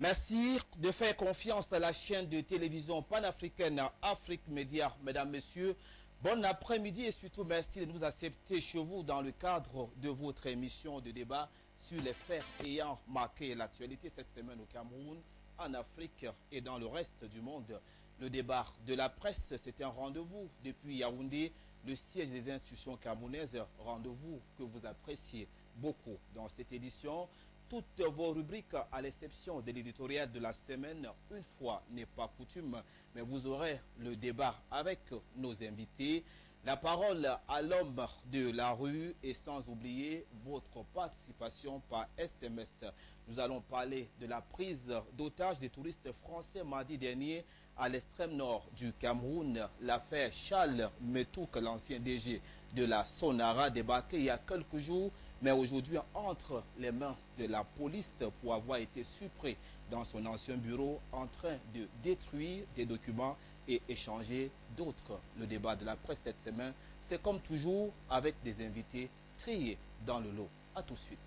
Merci de faire confiance à la chaîne de télévision panafricaine Afrique Média. Mesdames, Messieurs, bon après-midi et surtout merci de nous accepter chez vous dans le cadre de votre émission de débat sur les faits ayant marqué l'actualité cette semaine au Cameroun, en Afrique et dans le reste du monde. Le débat de la presse, c'est un rendez-vous depuis Yaoundé, le siège des institutions camerounaises, rendez-vous que vous appréciez beaucoup. Dans cette édition, toutes vos rubriques, à l'exception de l'éditorial de la semaine, une fois n'est pas coutume, mais vous aurez le débat avec nos invités, la parole à l'homme de la rue et sans oublier votre participation par SMS. Nous allons parler de la prise d'otages des touristes français mardi dernier à l'extrême nord du Cameroun. L'affaire Charles Metouk, l'ancien DG de la Sonara, débarqué il y a quelques jours, mais aujourd'hui entre les mains de la police pour avoir été surpris dans son ancien bureau en train de détruire des documents et échanger d'autres. Le débat de la presse cette semaine, c'est comme toujours avec des invités triés dans le lot. A tout de suite.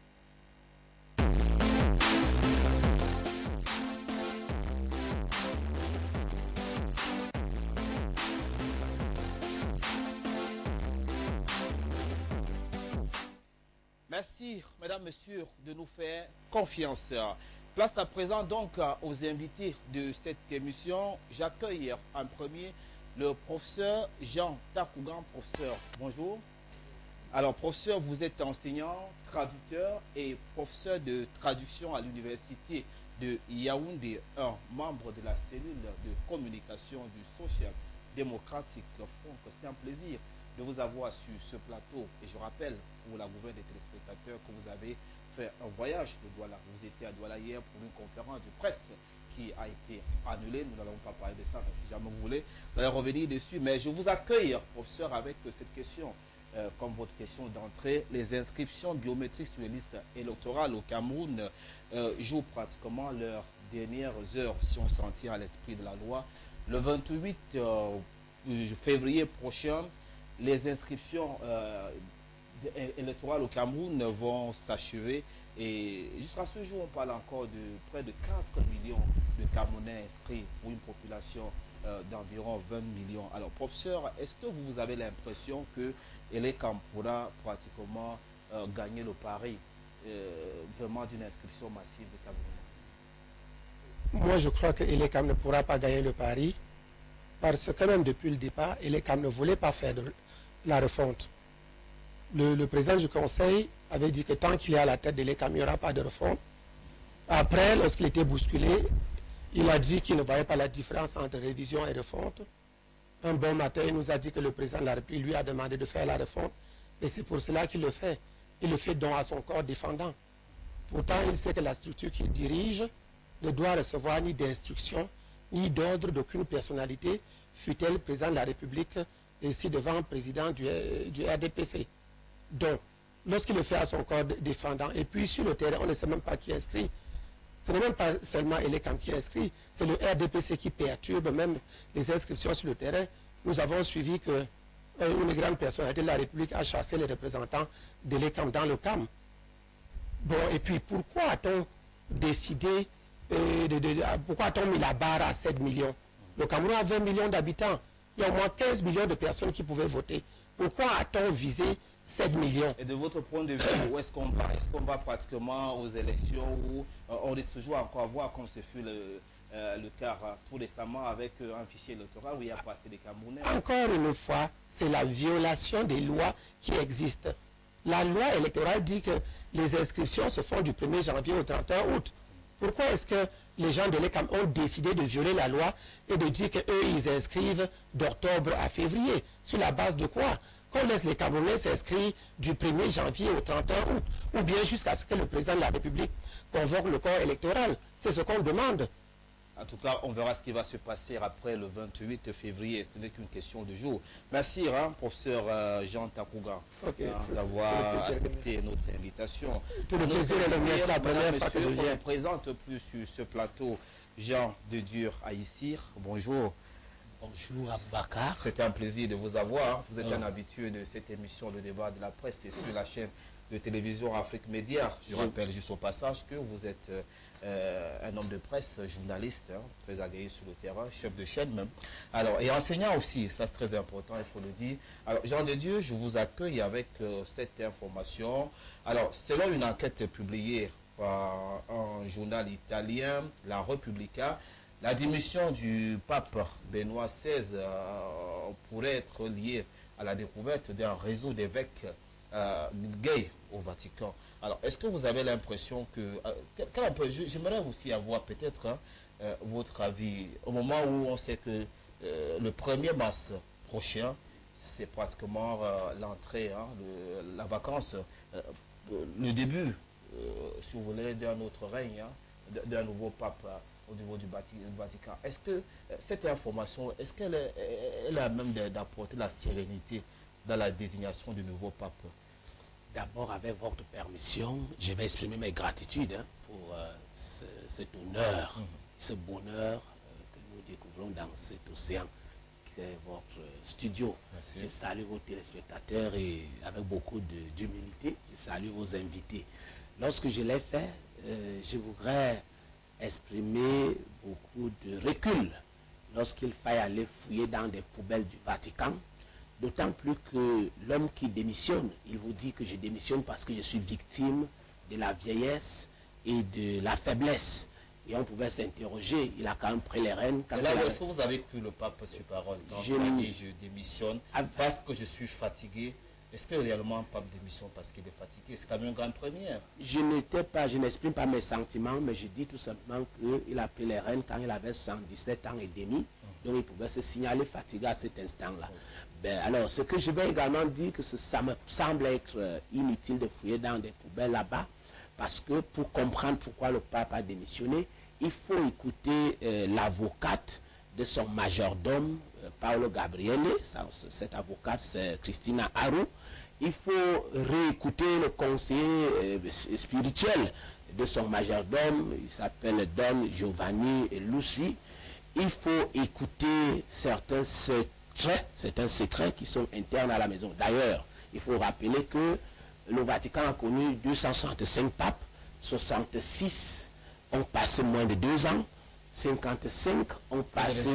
Merci, mesdames, messieurs, de nous faire confiance. Place à présent donc aux invités de cette émission. J'accueille en premier le professeur Jean Takougan. Professeur, bonjour. Alors, professeur, vous êtes enseignant, traducteur et professeur de traduction à l'université de Yaoundé, un membre de la cellule de communication du Social Démocratique Front. C'est un plaisir de vous avoir sur ce plateau. Et je rappelle pour la gouverne des téléspectateurs que vous avez fait un voyage de Douala. Vous étiez à Douala hier pour une conférence de presse qui a été annulée. Nous n'allons pas parler de ça, mais si jamais vous voulez, vous allez revenir dessus. Mais je vous accueille, professeur, avec cette question, comme votre question d'entrée. Les inscriptions biométriques sur les listes électorales au Cameroun jouent pratiquement leurs dernières heures, si on s'en tient à l'esprit de la loi. Le 28 février prochain, les inscriptions électorales au Cameroun vont s'achever et jusqu'à ce jour, on parle encore de près de 4 millions de Camerounais inscrits pour une population d'environ 20 millions. Alors, professeur, est-ce que vous avez l'impression que Elekam pourra pratiquement gagner le pari vraiment d'une inscription massive de Camerounais? Moi, je crois que Elekam ne pourra pas gagner le pari parce que même depuis le départ, Elekam ne voulait pas faire de la refonte. Le président du conseil avait dit que tant qu'il est à la tête de l'ECAM, il n'y aura pas de refonte. Après, lorsqu'il était bousculé, il a dit qu'il ne voyait pas la différence entre révision et refonte. Un bon matin, il nous a dit que le président de la République lui a demandé de faire la refonte. Et c'est pour cela qu'il le fait. Il le fait donc à son corps défendant. Pourtant, il sait que la structure qu'il dirige ne doit recevoir ni d'instruction, ni d'ordre d'aucune personnalité, fût-elle président de la République, ici devant le président du RDPC. Donc, lorsqu'il le fait à son corps défendant, et puis sur le terrain, on ne sait même pas qui est inscrit. Ce n'est même pas seulement Elekam qui est inscrit, c'est le RDPC qui perturbe même les inscriptions sur le terrain. Nous avons suivi que une grande personnalité de la République a chassé les représentants d'Elekam dans le CAM. Bon, et puis pourquoi a-t-on décidé, pourquoi a-t-on mis la barre à 7 millions? Le Cameroun a 20 millions d'habitants. Il y a au moins 15 millions de personnes qui pouvaient voter. Pourquoi a-t-on visé 7 millions? Et de votre point de vue, où est-ce qu'on va? Est-ce qu'on va pratiquement aux élections où on risque toujours encore à voir comme ce fut le cas tout récemment avec un fichier électoral où il y a passé des Camerounais? Encore une fois, c'est la violation des lois qui existent. La loi électorale dit que les inscriptions se font du 1er janvier au 31 août. Pourquoi est-ce que les gens de l'ECAM ont décidé de violer la loi et de dire qu'eux, ils inscrivent d'octobre à février? Sur la base de quoi? Qu'on laisse les Camerounais s'inscrire du 1er janvier au 31 août, ou bien jusqu'à ce que le président de la République convoque le corps électoral. C'est ce qu'on demande. En tout cas, on verra ce qui va se passer après le 28 février. Ce n'est qu'une question de jour. Merci, professeur Jean Takouga, d'avoir accepté notre invitation. Tout le plaisir est le mien, c'est la première fois que je viens. On ne présente plus sur ce plateau Jean de Dur Aïssir. Bonjour. Bonjour Abakar. C'était un plaisir de vous avoir. Vous êtes un habitué de cette émission, le débat de la presse, et sur la chaîne de télévision Afrique Média. Je rappelle juste au passage que vous êtes un homme de presse, journaliste, hein, très aguerri sur le terrain, chef de chaîne même. Alors, et enseignant aussi, ça c'est très important, il faut le dire. Alors, Jean de Dieu, je vous accueille avec cette information. Alors, selon une enquête publiée par un journal italien, La Repubblica, la démission du pape Benoît XVI pourrait être liée à la découverte d'un réseau d'évêques gays au Vatican. Alors, est-ce que vous avez l'impression que... j'aimerais aussi avoir peut-être votre avis au moment où on sait que le 1er mars prochain, c'est pratiquement l'entrée, hein, la vacance, le début, si vous voulez, d'un autre règne, hein, d'un nouveau pape au niveau du Vatican. Est-ce que cette information, est-ce qu'elle est à même d'apporter la sérénité dans la désignation du nouveau pape? D'abord, avec votre permission, je vais exprimer mes gratitudes pour cet honneur, ce bonheur que nous découvrons dans cet océan qui est votre studio. Merci. Je salue vos téléspectateurs et avec beaucoup d'humilité, je salue vos invités. Lorsque je l'ai fait, je voudrais exprimer beaucoup de recul lorsqu'il faille aller fouiller dans des poubelles du Vatican. D'autant plus que l'homme qui démissionne, il vous dit que je démissionne parce que je suis victime de la vieillesse et de la faiblesse. Et on pouvait s'interroger, il a quand même pris les rênes. Là, est-ce que vous avez cru le pape sur parole quand il a dit je démissionne parce que je suis fatigué? Est-ce que réellement un pape démissionne parce qu'il est fatigué? C'est quand même une grande première. Je n'exprime pas mes sentiments, mais je dis tout simplement qu'il a pris les rênes quand il avait 117 ans et demi. Donc il pouvait se signaler fatigué à cet instant-là. Ben, alors, ce que je vais également dire, que ça me semble être inutile de fouiller dans des poubelles là-bas, parce que pour comprendre pourquoi le pape a démissionné, il faut écouter l'avocate de son majordome, Paolo Gabriele. Cette avocate, c'est Christina Aru. Il faut réécouter le conseiller spirituel de son majordome, il s'appelle Don Giovanni Luci. Il faut écouter certains secrets qui sont internes à la maison. D'ailleurs, il faut rappeler que le Vatican a connu 265 papes, 66 ont passé moins de 2 ans, 55 ont passé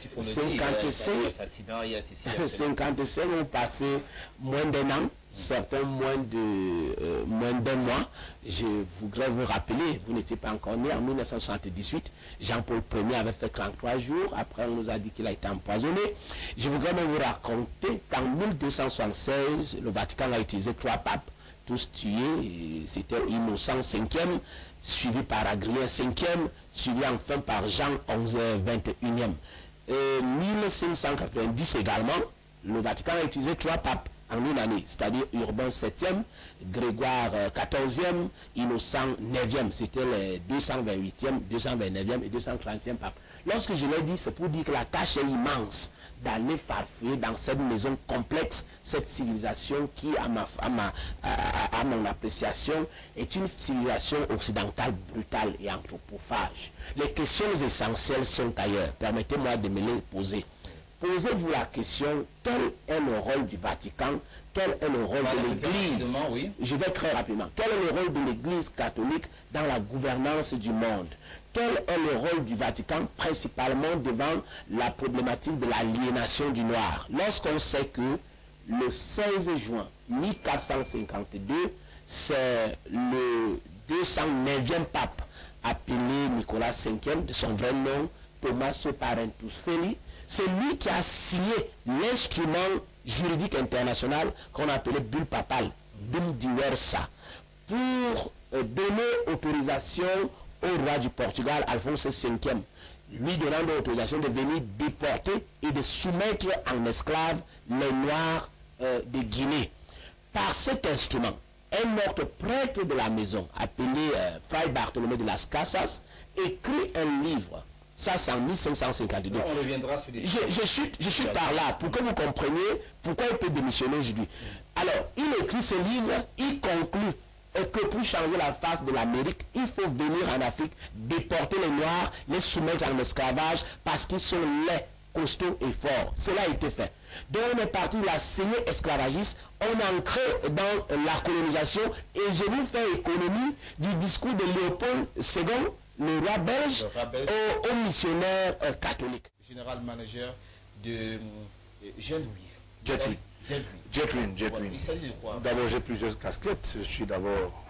55 ont passé moins d'1 an, certains moins d'un mois. Je voudrais vous rappeler, vous n'étiez pas encore né, en 1978, Jean-Paul Ier avait fait 33 jours, après on nous a dit qu'il a été empoisonné. Je voudrais même vous raconter qu'en 1276, le Vatican a utilisé 3 papes, tous tués, c'était Innocent Ve, suivi par Adrien V, suivi enfin par Jean XI, 21e. 1590 également, le Vatican a utilisé 3 papes en une année, c'est-à-dire Urbain VIIe, Grégoire XIVe, Innocent IXe, c'était les 228e, 229e et 230e papes. Lorsque je l'ai dit, c'est pour dire que la tâche est immense d'aller farfouiller dans cette maison complexe, cette civilisation qui, à mon appréciation, est une civilisation occidentale brutale et anthropophage. Les questions essentielles sont ailleurs. Permettez-moi de me les poser. Posez-vous la question, quel est le rôle du Vatican? Quel est le rôle de l'Église? Oui. Je vais très rapidement. Quel est le rôle de l'Église catholique dans la gouvernance du monde? Quel est le rôle du Vatican principalement devant la problématique de l'aliénation du noir? Lorsqu'on sait que le 16 juin 1452, c'est le 209e pape appelé Nicolas V, de son vrai nom, Tommaso Parentus Feli, c'est lui qui a signé l'instrument juridique international qu'on appelait bulle papale, Dum Diversa, pour donner autorisation au roi du Portugal, Alphonse V, lui donnant l'autorisation de venir déporter et de soumettre en esclaves les Noirs de Guinée. Par cet instrument, un autre prêtre de la maison, appelé Fray Bartolomé de las Casas, écrit un livre. Ça, c'est en 1552. On reviendra sur les je chute par là pour que vous compreniez pourquoi il peut démissionner aujourd'hui. Alors, il écrit ce livre, il conclut que pour changer la face de l'Amérique, il faut venir en Afrique, déporter les Noirs, les soumettre en esclavage parce qu'ils sont laids costaud et fort. Cela a été fait. Donc on est parti de la saignée esclavagiste, on est ancré dans la colonisation et je vous fais économie du discours de Léopold II, le roi belge, au missionnaire catholique. Général manager de Jetwin. Il s'agit de quoi? D'abord, j'ai plusieurs casquettes. Je suis d'abord...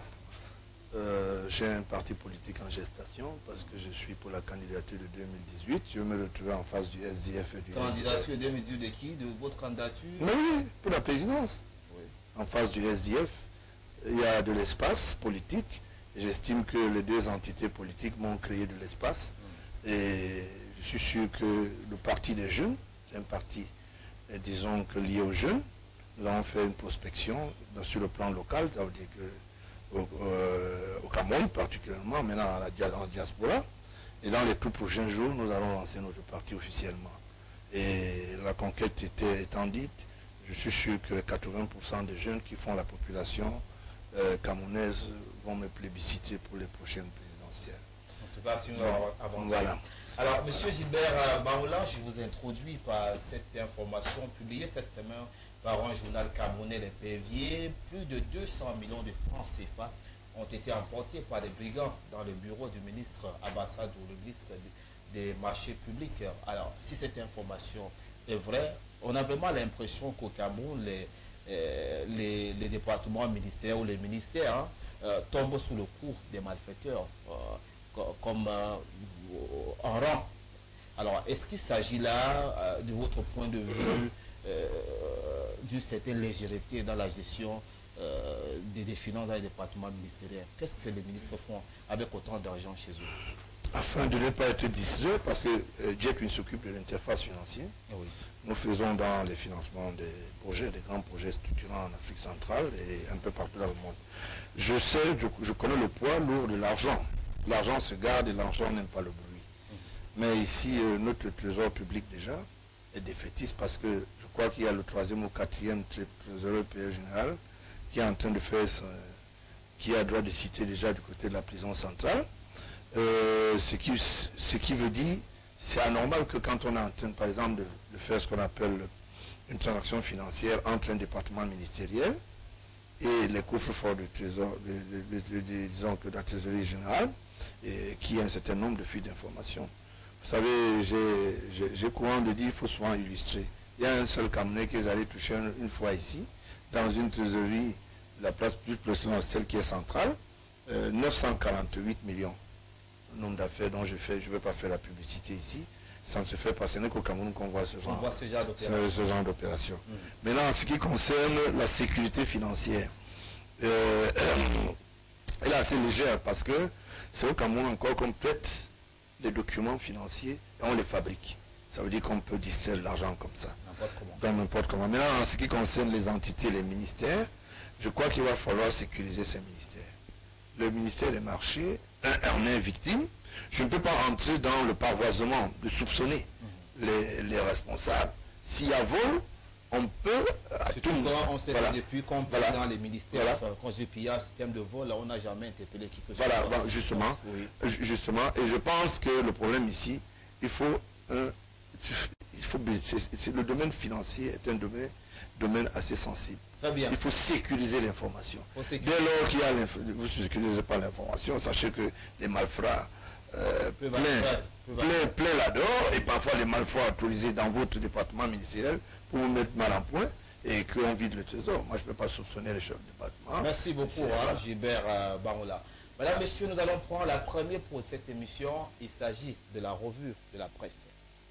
j'ai un parti politique en gestation parce que je suis pour la candidature de 2018. Je vais me retrouver en face du SDF et du Candidature 2018 de qui? De votre candidature? Mais oui, pour la présidence. Oui. En face du SDF, il y a de l'espace politique. J'estime que les deux entités politiques m'ont créé de l'espace. Et je suis sûr que le parti des jeunes, c'est un parti, disons que lié aux jeunes, nous avons fait une prospection sur le plan local, ça veut dire que au Cameroun particulièrement, maintenant en diaspora. Et dans les tout prochains jours, nous allons lancer notre parti officiellement. Et la conquête étant dite, je suis sûr que les 80% des jeunes qui font la population camerounaise vont me plébisciter pour les prochaines présidentielles. En tout cas, si nous avons voilà. Alors, M. Gilbert Baoula, je vous introduis par cette information publiée cette semaine par un journal camerounais, Les Péviers. Plus de 200 millions de francs CFA ont été emportés par des brigands dans le bureau du ministre Abassadou, le ministre des marchés publics. Alors, si cette information est vraie, on a vraiment l'impression qu'au Cameroun, les départements ministériels ou les ministères tombent sous le coup des malfaiteurs comme en rang. Alors, est-ce qu'il s'agit là, de votre point de vue, d'une certaine légèreté dans la gestion des finances dans les départements ministériels? Qu'est-ce que les ministres font avec autant d'argent chez eux? Afin de ne pas être distrait, parce que Jetwin s'occupe de l'interface financière, oui. Nous faisons dans les financements des projets, des grands projets structurants en Afrique centrale et un peu partout dans le monde. Je sais, je connais le poids lourd de l'argent. L'argent se garde et l'argent n'aime pas le bruit. Mais ici, notre trésor public déjà est défaitiste parce que je crois qu'il y a le 3e ou 4e trésorier général qui est en train de faire, qui a droit de citer déjà du côté de la prison centrale. Ce qui veut dire, c'est anormal que quand on est en train, par exemple, de faire ce qu'on appelle une transaction financière entre un département ministériel et les coffres-forts du trésor, disons que de la trésorerie générale, et qui a un certain nombre de fuites d'informations. Vous savez, j'ai courant de dire, il faut souvent illustrer. Il y a un seul Camerounais qui est allé toucher une fois ici, dans une trésorerie, la place plus précise, celle qui est centrale, 948 millions. Le nombre d'affaires dont je ne vais pas faire la publicité ici, ça ne se fait pas. Ce n'est qu'au Cameroun qu'on voit ce genre d'opération. Maintenant, en ce qui concerne la sécurité financière, elle est assez légère parce que c'est au Cameroun encore qu'on prête les documents financiers et on les fabrique. Ça veut dire qu'on peut distraire l'argent comme ça. Dans n'importe comment. Maintenant, en ce qui concerne les entités, les ministères, je crois qu'il va falloir sécuriser ces ministères. Le ministère des marchés en est victime. Je ne peux pas rentrer dans le pavoisement de soupçonner les responsables. S'il y a vol, on peut... on sait que depuis qu'on parle dans les ministères, quand j'ai pillé un système de vol, là, on n'a jamais interpellé qui que ce soit. Voilà, justement. Justement. Et je pense que le problème ici, le domaine financier est un domaine assez sensible. Très bien. Il faut sécuriser l'information. Dès lors qu'il y a vous ne sécurisez pas l'information, sachez que les malfrats plein là-dedans, et parfois les malfrats autorisés dans votre département ministériel pour vous mettre mal en point et qu'on vide le trésor. Moi, je ne peux pas soupçonner les chefs de département. Merci beaucoup, Gilbert Baoula. Mesdames, Messieurs, nous allons prendre la première pour cette émission. Il s'agit de la revue de la presse.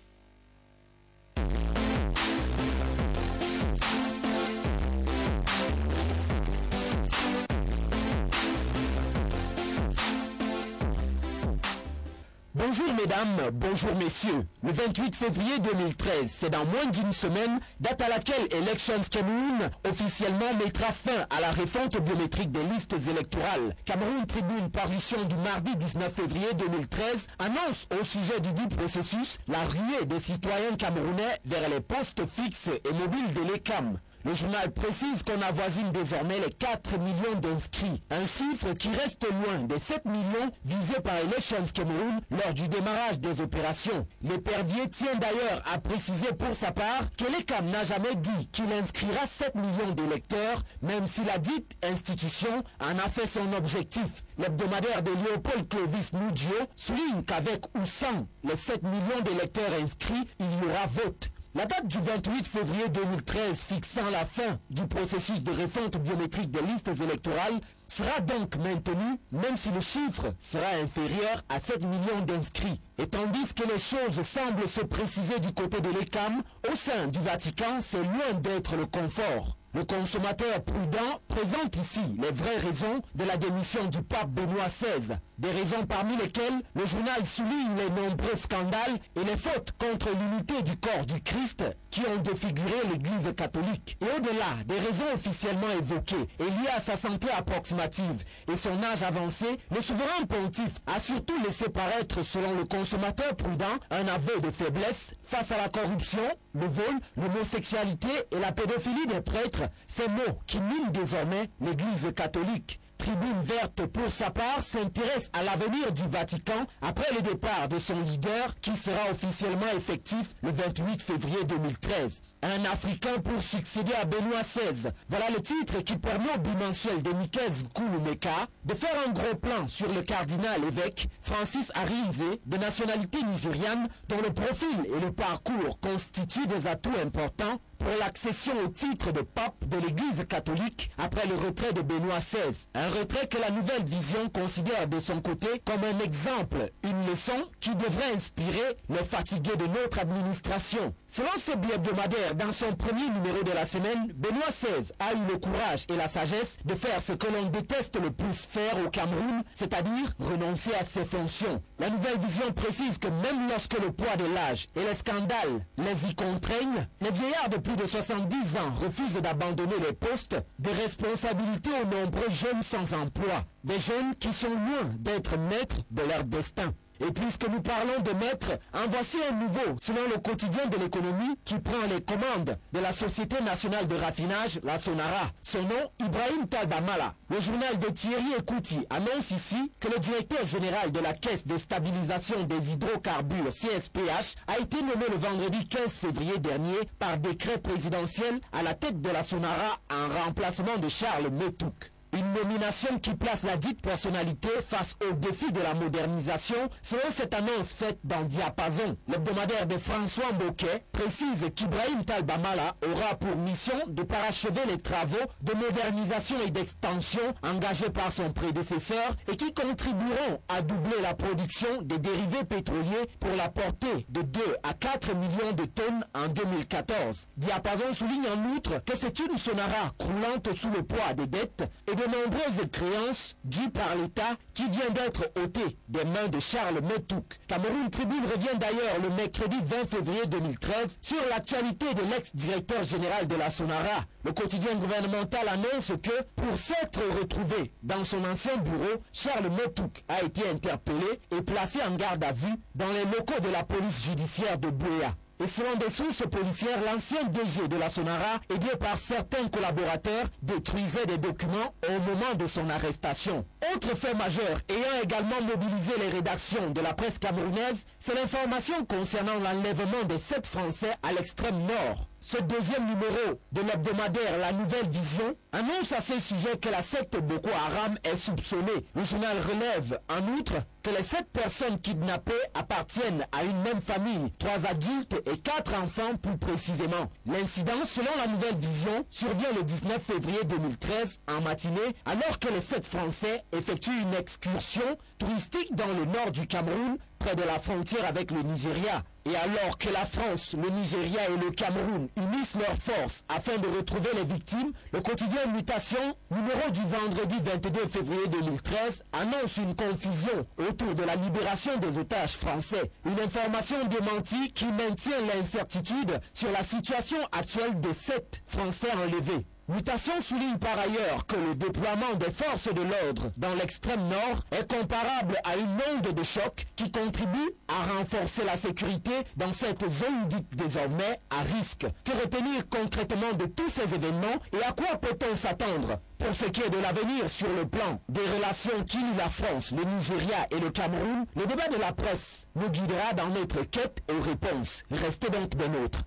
Bonjour mesdames, bonjour messieurs. Le 28 février 2013, c'est dans moins d'une semaine, date à laquelle Elections Cameroun officiellement mettra fin à la refonte biométrique des listes électorales. Cameroun Tribune, parution du mardi 19 février 2013, annonce au sujet du dit processus la ruée des citoyens camerounais vers les postes fixes et mobiles de l'ECAM. Le journal précise qu'on avoisine désormais les 4 millions d'inscrits, un chiffre qui reste loin des 7 millions visés par Elections Cameroun lors du démarrage des opérations. L'épervier tient d'ailleurs à préciser pour sa part que l'ECAM n'a jamais dit qu'il inscrira 7 millions d'électeurs, même si la dite institution en a fait son objectif. L'hebdomadaire de Léopold Clovis Nudio souligne qu'avec ou sans les 7 millions d'électeurs inscrits, il y aura vote. La date du 28 février 2013 fixant la fin du processus de refonte biométrique des listes électorales sera donc maintenue, même si le chiffre sera inférieur à 7 millions d'inscrits. Et tandis que les choses semblent se préciser du côté de l'ECAM, au sein du Vatican, c'est loin d'être le confort. Le consommateur prudent présente ici les vraies raisons de la démission du pape Benoît XVI. Des raisons parmi lesquelles le journal souligne les nombreux scandales et les fautes contre l'unité du corps du Christ qui ont défiguré l'Église catholique. Et au-delà des raisons officiellement évoquées et liées à sa santé approximative et son âge avancé, le souverain pontife a surtout laissé paraître, selon le consommateur prudent, un aveu de faiblesse face à la corruption, le vol, l'homosexualité et la pédophilie des prêtres, ces mots qui minent désormais l'Église catholique. Tribune Verte, pour sa part, s'intéresse à l'avenir du Vatican après le départ de son leader qui sera officiellement effectif le 28 février 2013. Un Africain pour succéder à Benoît XVI. Voilà le titre qui permet au bimensuel de Nikez Nkulumeka de faire un gros plan sur le cardinal évêque Francis Arinze, de nationalité nigériane, dont le profil et le parcours constituent des atouts importants pour l'accession au titre de pape de l'Église catholique après le retrait de Benoît XVI. Un retrait que la Nouvelle Vision considère de son côté comme un exemple, une leçon qui devrait inspirer les fatigués de notre administration. Selon ce hebdomadaire, dans son premier numéro de la semaine, Benoît XVI a eu le courage et la sagesse de faire ce que l'on déteste le plus faire au Cameroun, c'est-à-dire renoncer à ses fonctions. La Nouvelle Vision précise que même lorsque le poids de l'âge et les scandales les y contraignent, les vieillards de plus de 70 ans refusent d'abandonner les postes de responsabilité aux nombreux jeunes sans emploi, des jeunes qui sont loin d'être maîtres de leur destin. Et puisque nous parlons de maîtres, en voici un nouveau, selon le quotidien de l'économie, qui prend les commandes de la Société nationale de raffinage, la Sonara. Son nom, Ibrahim Talbamala. Le journal de Thierry Ekouti annonce ici que le directeur général de la Caisse de stabilisation des hydrocarbures, CSPH, a été nommé le vendredi 15 février dernier par décret présidentiel à la tête de la Sonara en remplacement de Charles Metouk. Une nomination qui place la dite personnalité face au défi de la modernisation, selon cette annonce faite dans Diapason. L'hebdomadaire de François Mbouquet précise qu'Ibrahim Talbamala aura pour mission de parachever les travaux de modernisation et d'extension engagés par son prédécesseur et qui contribueront à doubler la production des dérivés pétroliers pour la porter de 2 à 4 millions de tonnes en 2014. Diapason souligne en outre que c'est une Sonara croulante sous le poids des dettes et de nombreuses créances dues par l'État qui vient d'être ôtées des mains de Charles Metouk. Cameroun Tribune revient d'ailleurs le mercredi 20 février 2013 sur l'actualité de l'ex-directeur général de la Sonara. Le quotidien gouvernemental annonce que, pour s'être retrouvé dans son ancien bureau, Charles Metouk a été interpellé et placé en garde à vue dans les locaux de la police judiciaire de Bouéa. Et selon des sources policières, l'ancien DG de la Sonara, aidé par certains collaborateurs, détruisait des documents au moment de son arrestation. Autre fait majeur ayant également mobilisé les rédactions de la presse camerounaise, c'est l'information concernant l'enlèvement des 7 Français à l'extrême nord. Ce deuxième numéro de l'hebdomadaire La Nouvelle Vision annonce à ce sujet que la secte Boko Haram est soupçonnée. Le journal relève en outre que les 7 personnes kidnappées appartiennent à une même famille, 3 adultes et 4 enfants plus précisément. L'incident, selon La Nouvelle Vision, survient le 19 février 2013 en matinée, alors que les 7 Français effectuent une excursion touristique dans le nord du Cameroun, près de la frontière avec le Nigeria. Et alors que la France, le Nigeria et le Cameroun unissent leurs forces afin de retrouver les victimes, le quotidien Mutation, numéro du vendredi 22 février 2013, annonce une confusion autour de la libération des otages français. Une information démentie qui maintient l'incertitude sur la situation actuelle des 7 Français enlevés. Mutation souligne par ailleurs que le déploiement des forces de l'ordre dans l'extrême nord est comparable à une onde de choc qui contribue à renforcer la sécurité dans cette zone dite désormais à risque. Que retenir concrètement de tous ces événements et à quoi peut-on s'attendre? Pour ce qui est de l'avenir sur le plan des relations qui lient la France, le Nigeria et le Cameroun, le débat de la presse nous guidera dans notre quête aux réponses. Restez donc des nôtres.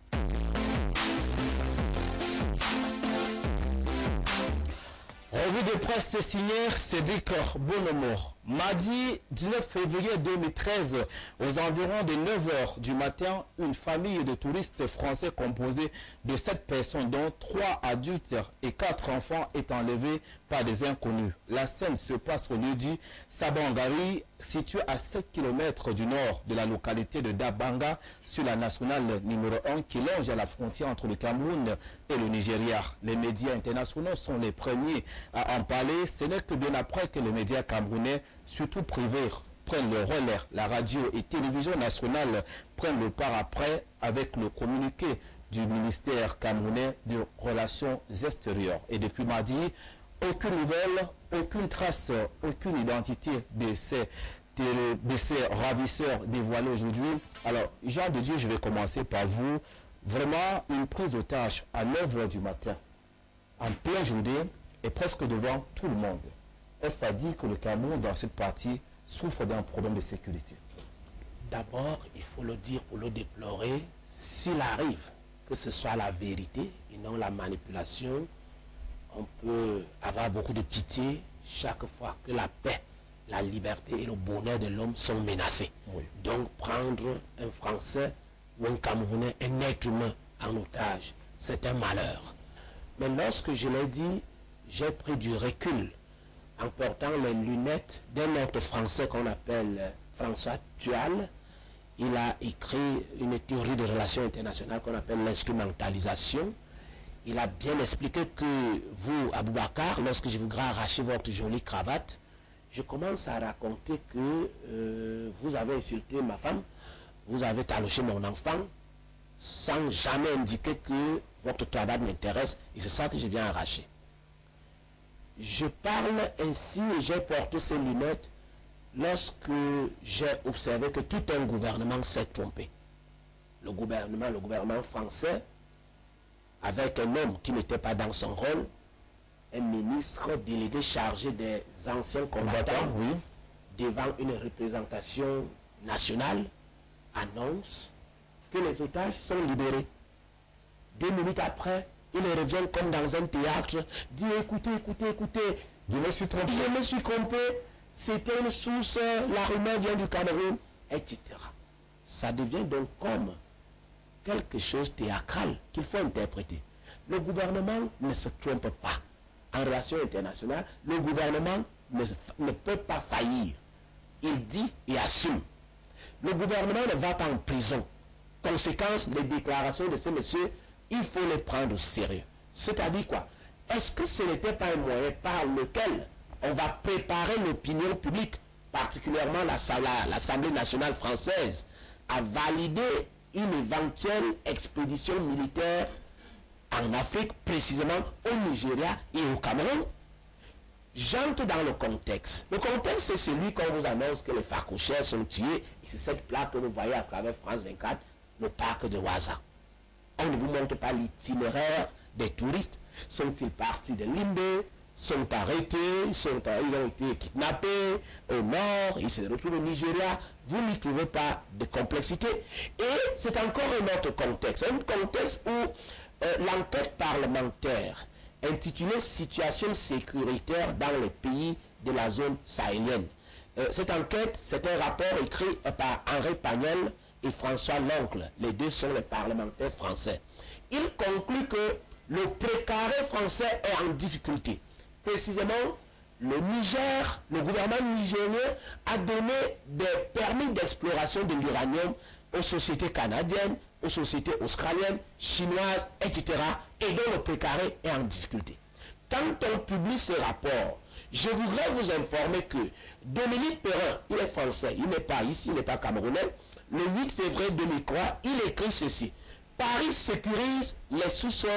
Revue de presse signée Cédric Bonomo. Mardi 19 février 2013, aux environs de 9h du matin, une famille de touristes français composée de 7 personnes, dont 3 adultes et 4 enfants, est enlevée par des inconnus. La scène se passe au lieu-dit Sabangari, situé à 7 km du nord de la localité de Dabanga, sur la nationale numéro 1 qui longe à la frontière entre le Cameroun et le Nigeria. Les médias internationaux sont les premiers à en parler. Ce n'est que bien après que les médias camerounais, surtout privés, prennent le relais. La radio et télévision nationale prennent le pas après avec le communiqué du ministère camerounais de Relations extérieures. Et depuis mardi, aucune nouvelle, aucune trace, aucune identité de ces ravisseurs dévoilés aujourd'hui. Alors, Jean de Dieu, je vais commencer par vous. Vraiment une prise d'otage à 9h du matin, en plein journée et presque devant tout le monde. Est-ce à dire que le Cameroun, dans cette partie, souffre d'un problème de sécurité? D'abord, il faut le dire pour le déplorer, s'il arrive que ce soit la vérité et non la manipulation, on peut avoir beaucoup de pitié chaque fois que la paix, la liberté et le bonheur de l'homme sont menacés. Oui. Donc prendre un Français ou un Camerounais, un être humain en otage, c'est un malheur. Mais lorsque je l'ai dit, j'ai pris du recul en portant les lunettes d'un autre Français qu'on appelle François Tual. Il a écrit une théorie de relations internationales qu'on appelle l'instrumentalisation. Il a bien expliqué que vous, Aboubacar, lorsque je voudrais arracher votre jolie cravate, je commence à raconter que vous avez insulté ma femme, vous avez taloché mon enfant, sans jamais indiquer que votre cravate m'intéresse, et c'est ça que je viens arracher. Je parle ainsi et j'ai porté ces lunettes lorsque j'ai observé que tout un gouvernement s'est trompé. Le gouvernement français, avec un homme qui n'était pas dans son rôle, un ministre délégué chargé des anciens combattants, oui, devant une représentation nationale, annonce que les otages sont libérés. 2 minutes après, il revient comme dans un théâtre, dit écoutez, je me suis trompé, c'était une source, la rumeur vient du Cameroun, etc. Ça devient donc comme quelque chose de théâtral qu'il faut interpréter. Le gouvernement ne se trompe pas. En relations internationales, le gouvernement ne peut pas faillir. Il dit et assume. Le gouvernement ne va pas en prison. Conséquence, les déclarations de ces messieurs, il faut les prendre au sérieux. C'est-à-dire quoi? Est-ce que ce n'était pas un moyen par lequel on va préparer l'opinion publique, particulièrement l'Assemblée nationale française, à valider une éventuelle expédition militaire en Afrique, précisément au Nigeria et au Cameroun? J'entre dans le contexte. Le contexte, c'est celui qu'on vous annonce que les Farcochères sont tués, et c'est cette plaque que vous voyez à travers France 24, le parc de Ouaza. On ne vous montre pas l'itinéraire des touristes. Sont-ils partis de Limbe? Sont arrêtés? Ils ont été kidnappés au nord, ils se retrouvent au Nigeria. Vous n'y trouvez pas de complexité. Et c'est encore un autre contexte. Un contexte où l'enquête parlementaire intitulée « Situation sécuritaire dans les pays de la zone sahélienne ». Cette enquête, c'est un rapport écrit par Henri Pagnol et François L'Oncle. Les deux sont les parlementaires français. Il conclut que le précaré français est en difficulté. Précisément, le Niger, le gouvernement nigérien a donné des permis d'exploration de l'uranium aux sociétés canadiennes, aux sociétés australiennes, chinoises, etc. et dont le précaré est en difficulté. Quand on publie ce rapport, je voudrais vous informer que Dominique Perrin, il est français, il n'est pas ici, il n'est pas camerounais. Le 8 février 2003, il écrit ceci. Paris sécurise les sous-sols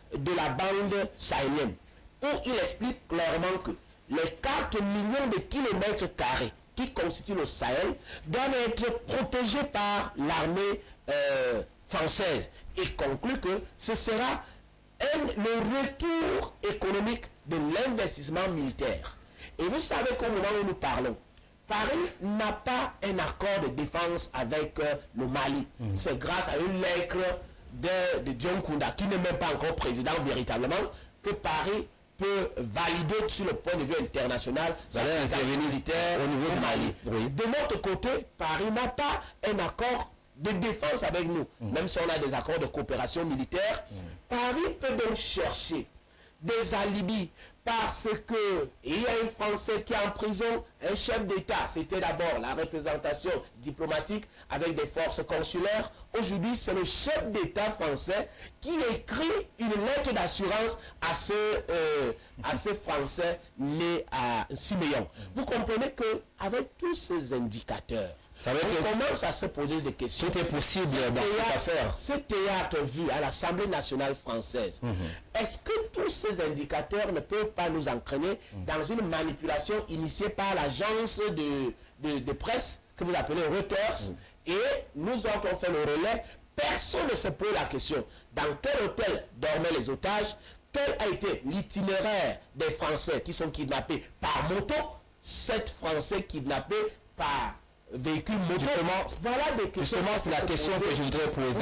de la bande sahélienne, où il explique clairement que les 4 millions de kilomètres carrés qui constituent le Sahel doivent être protégés par l'armée française, et conclut que ce sera le retour économique de l'investissement militaire. Et vous savez qu'au moment où nous parlons, Paris n'a pas un accord de défense avec le Mali. C'est grâce à une lettre de John Kounda, qui n'est même pas encore président véritablement, que Paris peut valider sur le point de vue international sa présence militaire au niveau du Mali. Oui. De notre côté, Paris n'a pas un accord de défense avec nous, même si on a des accords de coopération militaire. Paris peut donc chercher des alibis parce que il y a un Français qui est en prison, un chef d'État. C'était d'abord la représentation diplomatique avec des forces consulaires. Aujourd'hui, c'est le chef d'État français qui écrit une lettre d'assurance à ce Français né à Siméon. Vous comprenez que avec tous ces indicateurs, on commence à se poser des questions. Tout est possible dans cette affaire. Ce théâtre vu à l'Assemblée nationale française, est-ce que tous ces indicateurs ne peuvent pas nous entraîner dans une manipulation initiée par l'agence de presse que vous appelez Reuters, et nous autres on fait le relais? Personne ne se pose la question. Dans quel hôtel dormaient les otages? Quel a été l'itinéraire des Français qui sont kidnappés par moto? 7 Français kidnappés par véhicule moto. Voilà des questions. Justement, c'est la question que je voudrais poser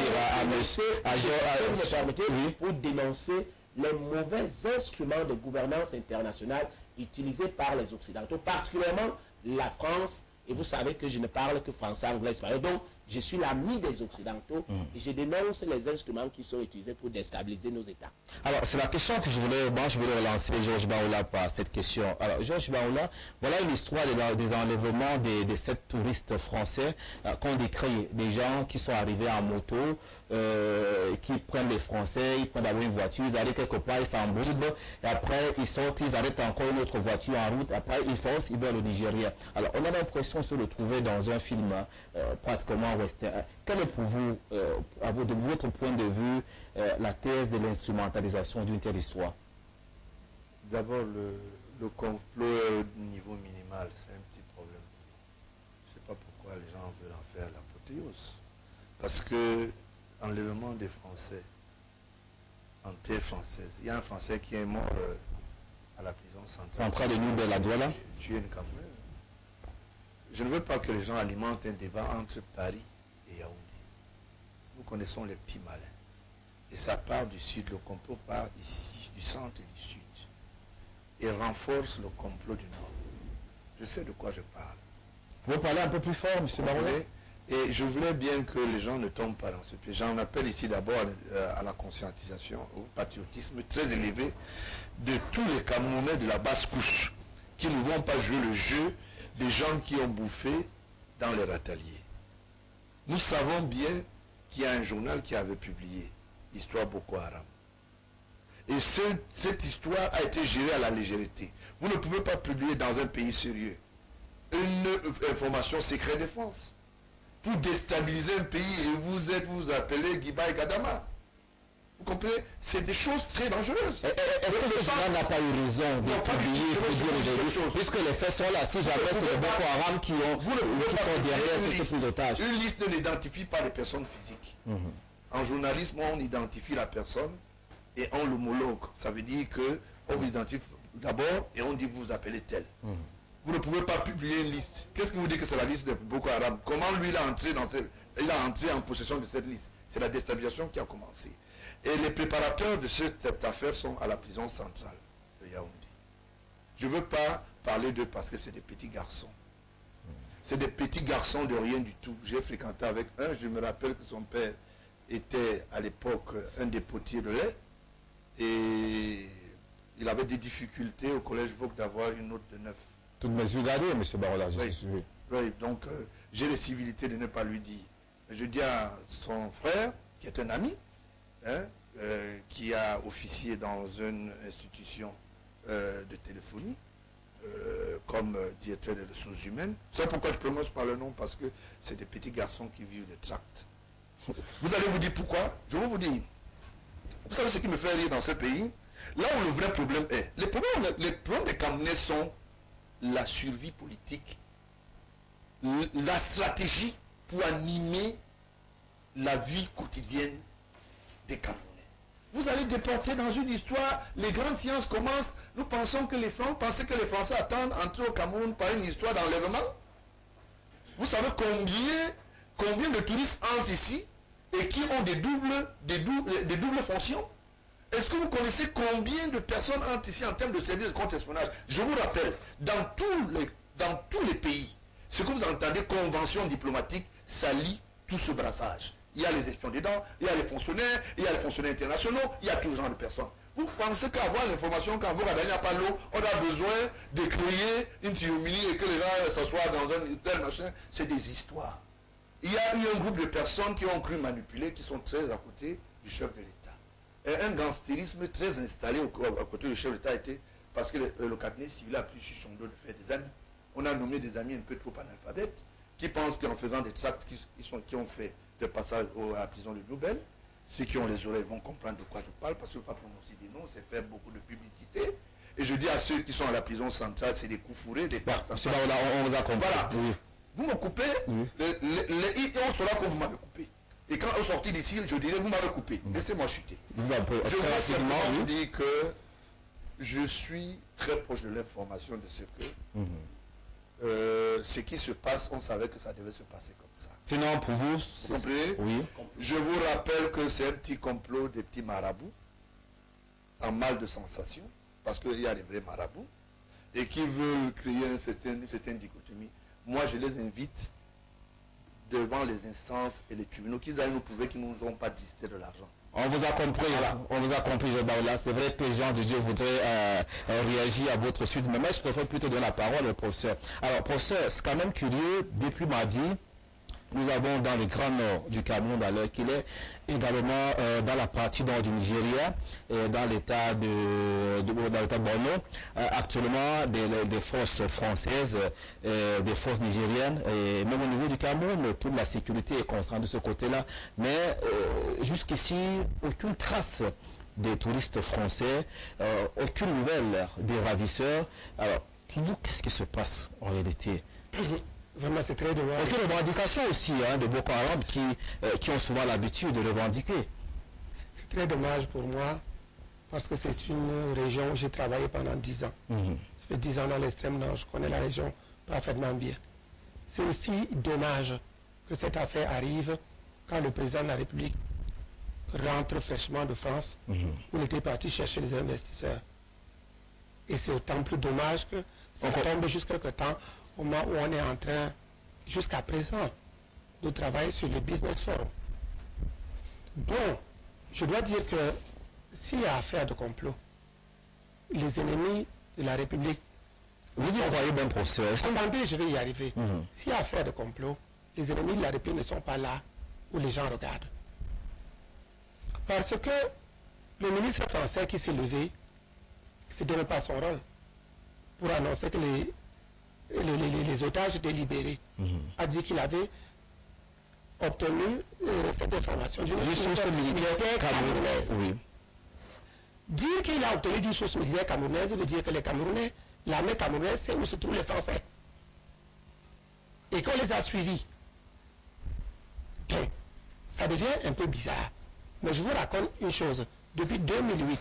pour dénoncer les mauvais instruments de gouvernance internationale utilisés par les Occidentaux, particulièrement la France. Et vous savez que je ne parle que français, anglais, espagnol. Donc, je suis l'ami des Occidentaux et je dénonce les instruments qui sont utilisés pour déstabiliser nos États. Alors, c'est la question que je voulais relancer Georges Baoula par cette question. Alors, Georges Baoula, voilà une histoire des enlèvements des 7 touristes français qu'on décrit, des gens qui sont arrivés en moto, qui prennent les Français, ils prennent d'abord une voiture, ils arrivent quelque part, ils s'embourbent, et après ils sortent, ils arrêtent encore une autre voiture en route, après ils foncent, ils veulent au Nigeria. Alors, on a l'impression de se retrouver dans un film pratiquement western. Quel est pour vous, de votre point de vue, la thèse de l'instrumentalisation d'une telle histoire? D'abord, le complot au niveau minimal, c'est un petit problème. Je ne sais pas pourquoi les gens veulent en faire l'apothéose. Parce que enlèvement des Français, en terre française, il y a un Français qui est mort à la prison centrale. En train de nous de la Douala. Tuer une Cameroun. Je ne veux pas que les gens alimentent un débat entre Paris et Yaoundé. Nous connaissons les petits malins. Et ça part du sud, le complot part ici, du centre et du sud. Et renforce le complot du nord. Je sais de quoi je parle. Vous parlez un peu plus fort, M. Baroula? Et je voulais bien que les gens ne tombent pas dans ce piège. J'en appelle ici d'abord à la conscientisation, au patriotisme très élevé de tous les Camerounais de la basse couche qui ne vont pas jouer le jeu des gens qui ont bouffé dans les râteliers. Nous savons bien qu'il y a un journal qui avait publié Histoire Boko Haram. Et cette histoire a été gérée à la légèreté. Vous ne pouvez pas publier dans un pays sérieux une information secret défense pour déstabiliser un pays et vous appelez Guiba et Gadama. Vous comprenez? C'est des choses très dangereuses. Est-ce que ce journal n'a pas eu raison de publier pour dire les choses? Puisque les faits sont là, si jamais c'est le Boko Haram qui sont derrière ces otages. Une liste n'identifie pas les personnes physiques. En journalisme, on identifie la personne et on l'homologue. Ça veut dire qu'on vous identifie d'abord et on dit vous vous appelez tel. Vous ne pouvez pas publier une liste. Qu'est-ce que vous dites que c'est la liste de Boko Haram? Comment lui il a entré en possession de cette liste? C'est la déstabilisation qui a commencé. Et les préparateurs de cette affaire sont à la prison centrale de Yaoundé. Je ne veux pas parler d'eux parce que c'est des petits garçons. C'est des petits garçons de rien du tout. J'ai fréquenté avec un, je me rappelle que son père était à l'époque un des potiers de lait. Et il avait des difficultés au collège Vogue d'avoir une note de 9. Toutes mesures gardées, M. Baroula, oui, donc j'ai les civilités de ne pas lui dire. Je dis à son frère, qui est un ami, qui a officié dans une institution de téléphonie, comme directeur des ressources humaines. C'est pourquoi je prononce par le nom, parce que c'est des petits garçons qui vivent des tracts. Vous allez vous dire pourquoi? Je vais vous dire. Vous savez ce qui me fait rire dans ce pays? Là où le vrai problème est, les problèmes des Camerounais sont la survie politique, la stratégie pour animer la vie quotidienne des Camerounais. Vous allez déporter dans une histoire, les grandes sciences commencent, nous pensons que les Français attendent entrer au Cameroun par une histoire d'enlèvement. Vous savez combien de touristes entrent ici et qui ont des doubles fonctions? Est-ce que vous connaissez combien de personnes entrent ici en termes de services de contre-espionnage? Je vous rappelle, dans tous les pays, ce que vous entendez, convention diplomatique, ça lie tout ce brassage. Il y a les espions dedans, il y a les fonctionnaires, il y a les fonctionnaires internationaux, il y a tout genre de personnes. Vous pensez qu'avoir l'information, quand vous regardez pas l'eau, on a besoin de créer une tuyauterie et que les gens s'assoient dans un tel machin? C'est des histoires. Il y a eu un groupe de personnes qui ont cru manipuler, qui sont très à côté du chef de l'État. Et un gangstérisme très installé à côté du chef de l'État était parce que le cabinet civil a pris sur son dos de faire des amis. On a nommé des amis un peu trop analphabètes qui pensent qu'en faisant des tracts qui ont fait le passage à la prison de Nouvelle, ceux qui ont les oreilles vont comprendre de quoi je parle parce que je ne vais pas prononcer des noms, c'est faire beaucoup de publicité. Et je dis à ceux qui sont à la prison centrale, c'est des coups fourrés, des tracts. C'est là où on vous a compris. Voilà. Oui. Vous me coupez, on saura quand vous m'avez coupé. Et quand on sortit d'ici, je dirais, vous m'avez coupé. Laissez-moi chuter. Je veux simplement vous dire que je suis très proche de l'information de ce que ce qui se passe, on savait que ça devait se passer comme ça. Sinon, pour vous, vous comprenez? Oui. Je vous rappelle que c'est un petit complot des petits marabouts, en mal de sensation, parce qu'il y a des vrais marabouts, et qui veulent créer une certaine dichotomie. Moi, je les invite devant les instances et les tribunaux qu'ils aillent nous prouver qu'ils ne nous ont pas distrait de l'argent. On vous a compris, voilà. On vous a compris, Baoula. C'est vrai que les gens de Dieu voudraient réagir à votre suite, mais moi je préfère plutôt donner la parole au professeur. Alors, professeur, c'est quand même curieux, depuis mardi, nous avons dans le grand nord du Cameroun, à l'heure qu'il est, également dans la partie nord du Nigeria, et dans l'état de Borno, actuellement des forces françaises, des forces nigériennes, et même au niveau du Cameroun, toute la sécurité est constante de ce côté-là. Mais jusqu'ici, aucune trace des touristes français, aucune nouvelle des ravisseurs. Alors, pour nous, qu'est-ce qui se passe en réalité? Vraiment, c'est très dommage. Et les revendications aussi de Boko Haram qui ont souvent l'habitude de revendiquer. C'est très dommage pour moi parce que c'est une région où j'ai travaillé pendant 10 ans. Ça fait 10 ans dans l'extrême nord, je connais la région parfaitement bien. C'est aussi dommage que cette affaire arrive quand le président de la République rentre fraîchement de France, où il était parti chercher les investisseurs. Et c'est autant plus dommage que ça tombe jusqu'à quelque temps au moment où on est en train, jusqu'à présent, de travailler sur le Business Forum. Bon, je dois dire que s'il y a affaire de complot, les ennemis de la République... Vous y croyez bien, professeur? Attendez, je vais y arriver. S'il y a affaire de complot, les ennemis de la République ne sont pas là où les gens regardent. Parce que le ministre français qui s'est levé, ce n'était pas son rôle, pour annoncer que les otages étaient libérés, a dit qu'il avait obtenu cette information d'une source militaire camerounaise. Dire qu'il a obtenu d'une source militaire camerounaise veut dire que les Camerounais, l'armée camerounaise, c'est où se trouvent les Français. Et qu'on les a suivis. Donc, ça devient un peu bizarre. Mais je vous raconte une chose. Depuis 2008,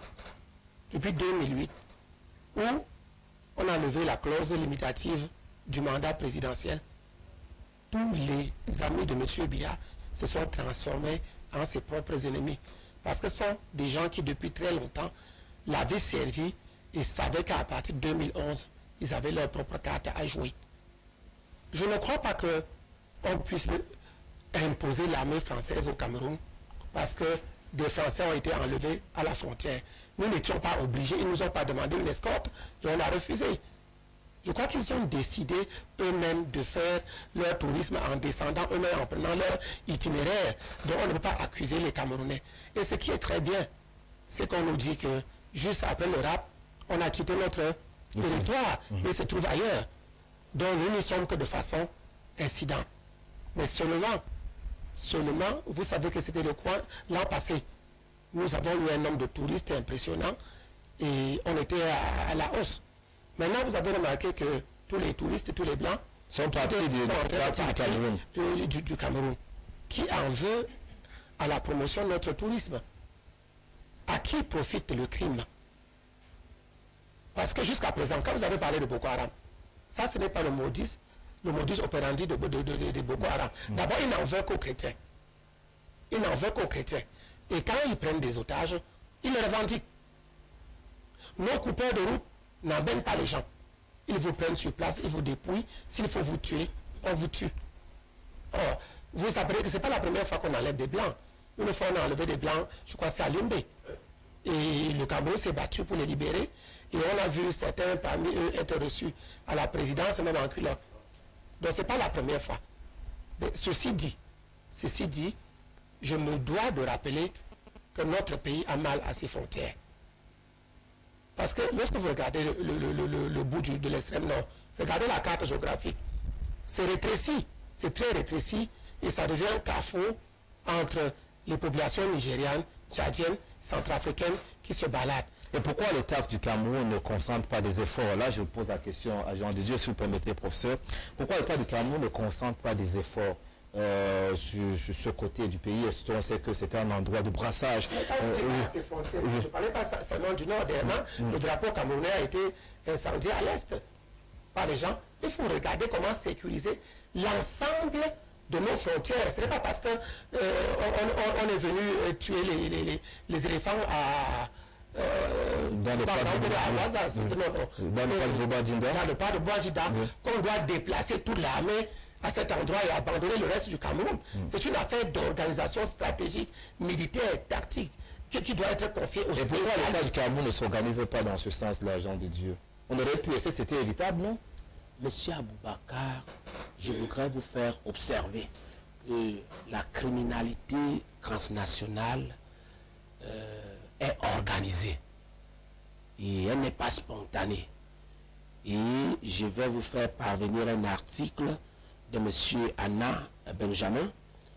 où on a levé la clause limitative du mandat présidentiel, tous les amis de M. Biya se sont transformés en ses propres ennemis. Parce que ce sont des gens qui, depuis très longtemps, l'avaient servi et savaient qu'à partir de 2011, ils avaient leur propre carte à jouer. Je ne crois pas qu'on puisse imposer l'armée française au Cameroun parce que des Français ont été enlevés à la frontière. Nous n'étions pas obligés, ils ne nous ont pas demandé une escorte et on a refusé. Je crois qu'ils ont décidé eux-mêmes de faire leur tourisme en descendant eux-mêmes, en prenant leur itinéraire. Donc on ne peut pas accuser les Camerounais. Et ce qui est très bien, c'est qu'on nous dit que juste après le rap, on a quitté notre territoire et se trouve ailleurs. Donc nous n'y sommes que de façon incidente. Mais seulement, vous savez que c'était le coin l'an passé. nous avons eu un nombre de touristes impressionnant et on était à la hausse. Maintenant, vous avez remarqué que tous les touristes, tous les blancs sont partis du Cameroun. Du Cameroun. Qui en veut à la promotion de notre tourisme? À qui profite le crime? Parce que jusqu'à présent, quand vous avez parlé de Boko Haram, ça ce n'est pas le modus operandi de Boko Haram. D'abord, ils n'en veulent qu'aux chrétiens. Ils n'en veulent qu'aux chrétiens. Et quand ils prennent des otages, ils les revendiquent. Nos coupeurs de route n'embêtent pas les gens. Ils vous prennent sur place, ils vous dépouillent. S'il faut vous tuer, on vous tue. Or, vous savez que ce n'est pas la première fois qu'on enlève des blancs. Une fois on a enlevé des blancs, je crois que c'est à Limbé. Et le Cameroun s'est battu pour les libérer. Et on a vu certains parmi eux être reçus à la présidence, même en culotte. Donc ce n'est pas la première fois. Mais ceci dit, je me dois de rappeler que notre pays a mal à ses frontières. Parce que lorsque vous regardez le bout de l'extrême nord, regardez la carte géographique, c'est rétréci, c'est très rétréci, et ça devient un carrefour entre les populations nigérianes, tchadiennes, centrafricaines qui se baladent. Et pourquoi l'État du Cameroun ne concentre pas des efforts? Là, je pose la question à Jean de Dieu, si vous permettez, professeur. Pourquoi l'État du Cameroun ne concentre pas des efforts sur ce côté du pays? On sait que c'était un endroit de brassage. Je ne parlais pas seulement du nord. Le drapeau camerounais a été incendié à l'est par les gens. Il faut regarder comment sécuriser l'ensemble de nos frontières. Ce n'est pas parce qu'on est venu tuer les éléphants dans le parc de Boadjida qu'on doit déplacer toute l'armée à cet endroit et abandonner le reste du Cameroun. C'est une affaire d'organisation stratégique, militaire, tactique qui doit être confiée aux... Et pourquoi l'État du Cameroun ne s'organise pas dans ce sens-là, Jean de Dieu? On aurait pu essayer, c'était évitable, non? Monsieur Aboubacar, je voudrais vous faire observer que la criminalité transnationale est organisée et elle n'est pas spontanée. Et je vais vous faire parvenir un article de monsieur Anna Benjamin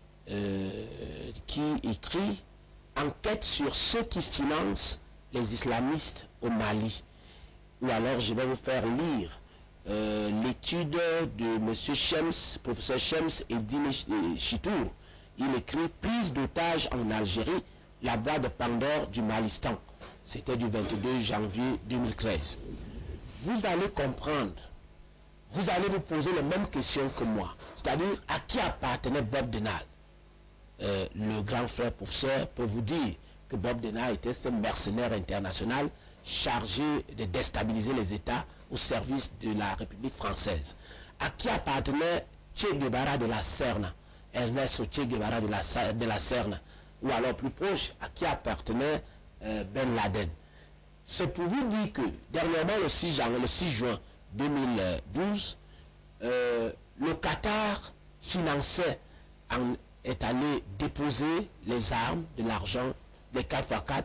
qui écrit « Enquête sur ceux qui financent les islamistes au Mali ». Ou alors je vais vous faire lire l'étude de M. Shems, professeur Shems Eddine Chitour. Il écrit « Prise d'otages en Algérie, la boîte de Pandore du Malistan ». C'était du 22 janvier 2013. Vous allez comprendre, vous allez vous poser les mêmes questions que moi. C'est-à-dire, à qui appartenait Bob Denal? Le grand frère professeur peut vous dire que Bob Denal était ce mercenaire international chargé de déstabiliser les États au service de la République française. À qui appartenait Che Guevara de la Serna, Ernesto Che Guevara de la Serna, ou alors plus proche, à qui appartenait Ben Laden. C'est pour vous dire que dernièrement, le 6 juin 2012, le Qatar finançait, est allé déposer les armes, de l'argent, des 4x4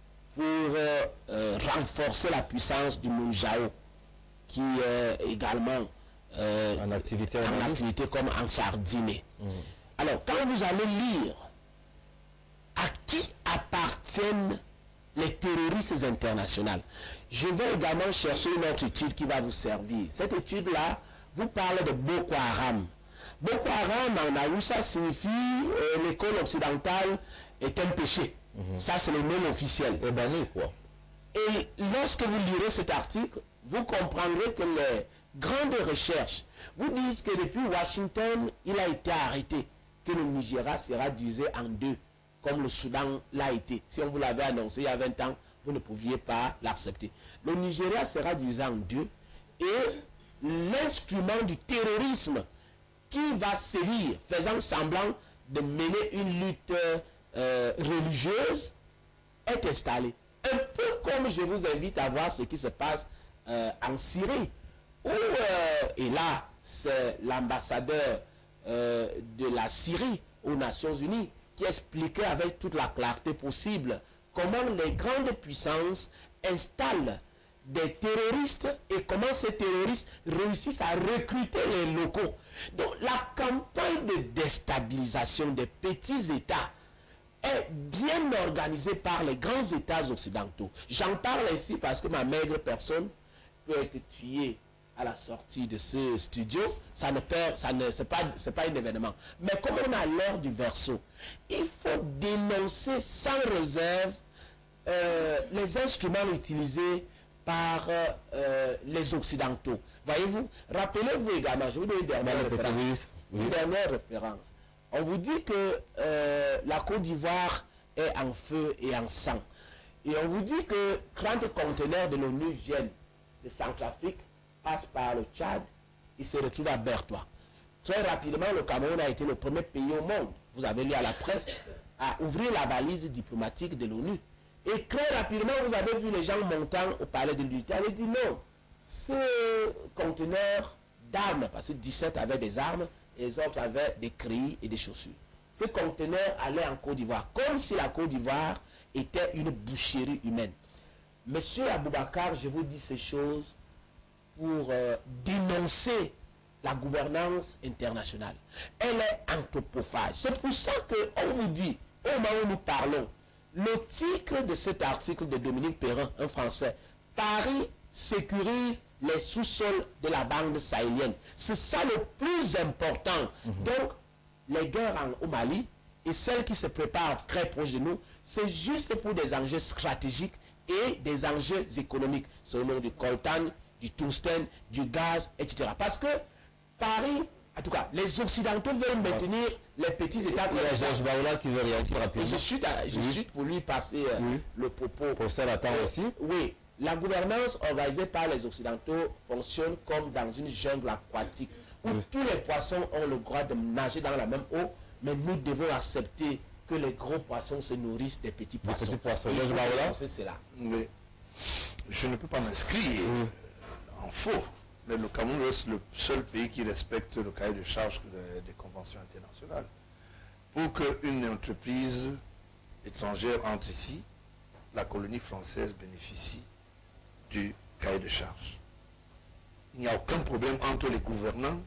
pour renforcer la puissance du Mounjao, qui est également en activité comme en Sardine. Alors, quand vous allez lire à qui appartiennent les terroristes internationaux, je vais également chercher une autre étude qui va vous servir. Cette étude-là vous parle de Boko Haram. Boko Haram en Aoussa signifie l'école occidentale est un péché. Ça, c'est le nom officiel. Et banni, quoi. Et lorsque vous lirez cet article, vous comprendrez que les grandes recherches vous disent que depuis Washington, il a été arrêté, que le Nigeria sera divisé en deux, comme le Soudan l'a été. Si on vous l'avait annoncé il y a 20 ans, vous ne pouviez pas l'accepter. Le Nigeria sera divisé en deux et l'instrument du terrorisme qui va sévir, faisant semblant de mener une lutte religieuse, est installé. Un peu comme je vous invite à voir ce qui se passe en Syrie, où, et là, c'est l'ambassadeur de la Syrie aux Nations Unies qui expliquait avec toute la clarté possible comment les grandes puissances installent des terroristes et comment ces terroristes réussissent à recruter les locaux. Donc la campagne de déstabilisation des petits États est bien organisée par les grands États occidentaux. J'en parle ici parce que ma maigre personne peut être tuée à la sortie de ce studio. C'est pas un événement. Mais comme on a l'heure du verseau, il faut dénoncer sans réserve les instruments utilisés par les Occidentaux. Voyez-vous, rappelez-vous également, je vous donne une dernière référence. On vous dit que la Côte d'Ivoire est en feu et en sang. Et on vous dit que 30 conteneurs de l'ONU viennent de Centrafrique, passent par le Tchad, et se retrouvent à Bertois. Très rapidement, le Cameroun a été le premier pays au monde, vous avez lu à la presse, à ouvrir la valise diplomatique de l'ONU. Et très rapidement, vous avez vu les gens montant au palais de l'unité. On a dit non, ce conteneur d'armes, parce que 17 avaient des armes, et les autres avaient des cris et des chaussures. Ces conteneurs allaient en Côte d'Ivoire, comme si la Côte d'Ivoire était une boucherie humaine. Monsieur Aboubacar, je vous dis ces choses pour dénoncer la gouvernance internationale. Elle est anthropophage. C'est pour ça qu'on vous dit, au moment où nous parlons, le titre de cet article de Dominique Perrin, un Français, Paris sécurise les sous-sols de la bande sahélienne. C'est ça le plus important. Donc, les guerres au Mali et celles qui se préparent très proche de nous, c'est juste pour des enjeux stratégiques et des enjeux économiques. C'est au nom du coltan, du tungstène, du gaz, etc. Parce que Paris, en tout cas, les Occidentaux veulent maintenir les petits États. Il y a Georges Baoula qui veut réagir rapidement. Et je chute pour lui passer le propos. Professeur Attend aussi. Oui, la gouvernance organisée par les Occidentaux fonctionne comme dans une jungle aquatique où tous les poissons ont le droit de nager dans la même eau, mais nous devons accepter que les gros poissons se nourrissent des petits poissons. Des petits poissons. C'est cela. Mais je ne peux pas m'inscrire en faux. Mais le Cameroun reste le seul pays qui respecte le cahier de charges des conventions internationales. Pour qu'une entreprise étrangère entre ici, la colonie française bénéficie du cahier de charges. Il n'y a aucun problème entre les gouvernants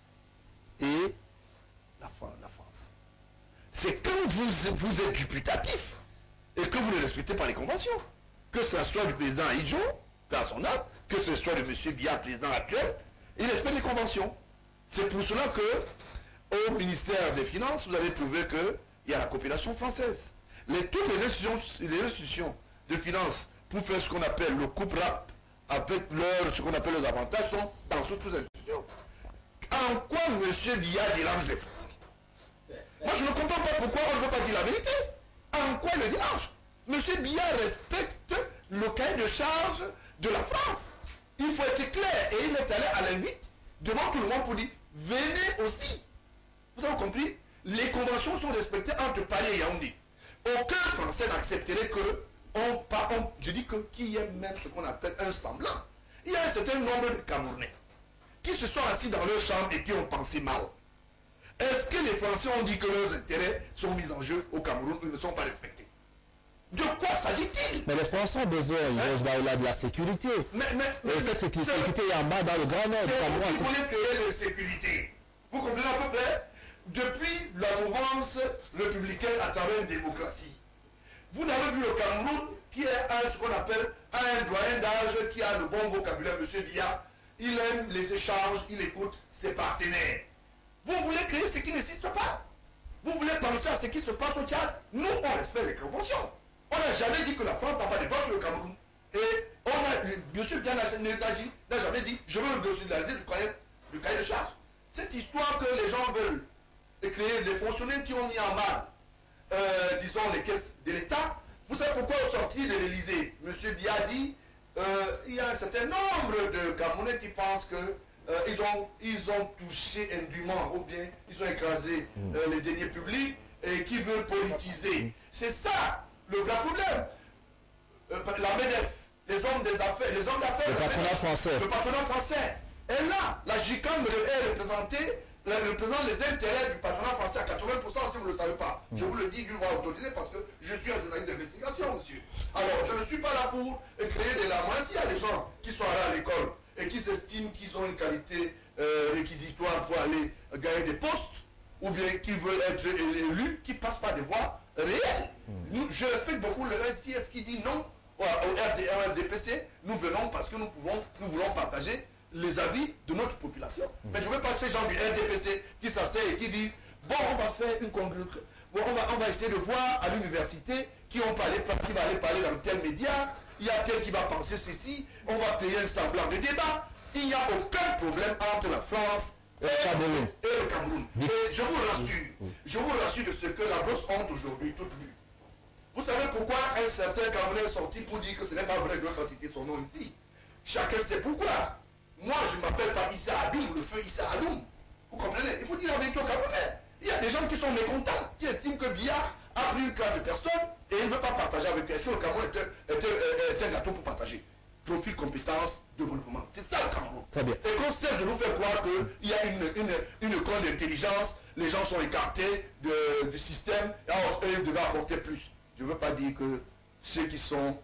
et la France. C'est quand vous êtes dubitatif et que vous ne respectez pas les conventions. Que ce soit du président Aïdjo, par son âme, que ce soit de M. Biya, président actuel, il respecte les conventions. C'est pour cela que au ministère des Finances, vous avez trouvé qu'il y a la coopération française. Toutes les institutions de finances pour faire ce qu'on appelle le coupe rap avec ce qu'on appelle les avantages sont dans toutes les institutions. En quoi M. Biya dérange les Français? Moi je ne comprends pas pourquoi on ne veut pas dire la vérité. En quoi il le dérange? M. Biya respecte le cahier de charge de la France. Il faut être clair. Et il est allé à l'invite devant tout le monde pour dire venez aussi. Vous avez compris? Les conventions sont respectées entre Paris et Yaoundé. Aucun Français n'accepterait que je dis qu'il y ait même ce qu'on appelle un semblant. Il y a un certain nombre de Camerounais qui se sont assis dans leur chambre et qui ont pensé mal. Est-ce que les Français ont dit que leurs intérêts sont mis en jeu au Cameroun ou ne sont pas respectés? De quoi s'agit-il? Mais les Français ont besoin, de la sécurité. Et cette sécurité est en bas dans le Grand Nord. C'est vous qui voulez créer la sécurité. Vous comprenez à peu près? Depuis la mouvance républicaine à travers une démocratie, vous avez vu le Cameroun qui est ce qu'on appelle un doyen d'âge qui a le bon vocabulaire, M. Biya. Il aime les échanges, il écoute ses partenaires. Vous voulez créer ce qui n'existe pas. Vous voulez penser à ce qui se passe au Tchad. Nous, on respecte les conventions. On n'a jamais dit que la France n'a pas de droit sur le Cameroun. Et M. Biya n'a jamais dit je veux le dossier du cahier de charge. Cette histoire que les gens veulent créer, les fonctionnaires qui ont mis en mal, disons, les caisses de l'État. Vous savez pourquoi au sortir de l'Élysée, M. Biya dit il y a un certain nombre de Camerounais qui pensent que ils ont touché indûment ou bien ils ont écrasé les deniers publics et qui veulent politiser. C'est ça le vrai problème. La MEDEF, les hommes d'affaires, le patronat français est là. La GICAM est représentée. Représente les intérêts du patronat français à 80% si vous ne le savez pas. Je vous le dis d'une voix autorisée parce que je suis un journaliste d'investigation, monsieur. Alors, je ne suis pas là pour créer des larmes. S'il y a des gens qui sont allés à l'école et qui s'estiment qu'ils ont une qualité réquisitoire pour aller gagner des postes, ou bien qui veulent être élus, qui passent par des voies réel. Je respecte beaucoup le STF qui dit non au RDPC, nous venons parce que nous voulons partager les avis de notre population. Mais je ne veux pas ces gens du RDPC qui s'asseyent et qui disent bon, on va faire une congrégation, bon, on va essayer de voir à l'université qui va aller parler dans tel média, il y a tel qui va penser ceci, on va créer un semblant de débat. Il n'y a aucun problème entre la France et le Cameroun. Et je vous rassure de ce que la grosse honte aujourd'hui, toute nue. Vous savez pourquoi un certain Camerounais est sorti pour dire que ce n'est pas vrai, je ne vais pas citer son nom ici. Chacun sait pourquoi. Moi, je ne m'appelle pas Issa Adoum, le feu Issa Adoum. Vous comprenez? Il faut dire la vérité aux Camerounais. Il y a des gens qui sont mécontents, qui estiment que Biya a pris une classe de personnes et il ne veut pas partager avec eux. Est-ce que le Cameroun est un gâteau pour partager? Profil, compétence, développement. C'est ça le Cameroun. Très bien. Et qu'on cesse de nous faire croire qu'il y a une école d'intelligence, les gens sont écartés du système, et ils devaient apporter plus. Je ne veux pas dire que ceux qui sont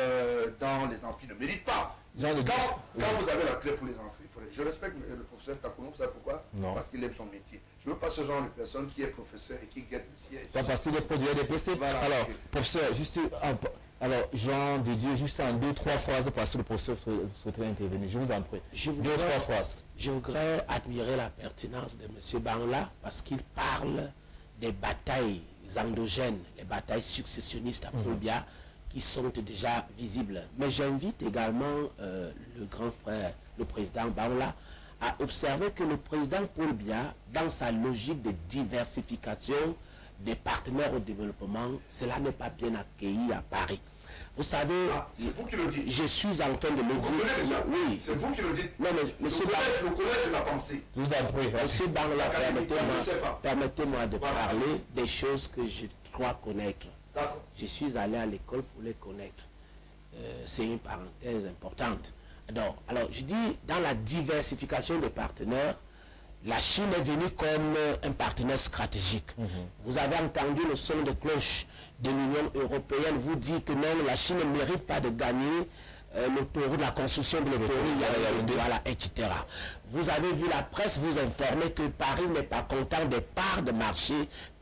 dans les amphis ne méritent pas. Quand vous avez la clé pour les amphis, je respecte le professeur Takounou, vous savez pourquoi? Non. Parce qu'il aime son métier. Je ne veux pas ce genre de personne qui est professeur et qui guette le siège. Pas parce qu'il est produit des PC. Voilà. Alors, professeur, juste alors, Jean de Dieu, juste en 2-3 phrases, parce que le professeur souhaiterait intervenir. Je vous en prie. 2-3 phrases. Je voudrais admirer la pertinence de M. Banla parce qu'il parle des batailles endogènes, les batailles successionnistes à Paul-Biya qui sont déjà visibles. Mais j'invite également le grand frère, le président Banla, à observer que le président Paul-Biya, dans sa logique de diversification des partenaires au développement, cela n'est pas bien accueilli à Paris. Vous savez, c'est vous qui le dites. Je suis en train de le dire. Déjà. Oui. C'est vous qui le dites. Non, mais monsieur le collège de la pensée. Je vous en prie. Monsieur Banla, permettez-moi de Voilà. parler des choses que je crois connaître. D'accord. Je suis allé à l'école pour les connaître. C'est une parenthèse importante. Alors, je dis, dans la diversification des partenaires, la Chine est venue comme un partenaire stratégique. Vous avez entendu le son de cloche de l'Union européenne vous dit que non, la Chine ne mérite pas de gagner l'autoroute, la construction de l'autoroute, voilà, etc. Vous avez vu la presse vous informer que Paris n'est pas content des parts de marché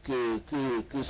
que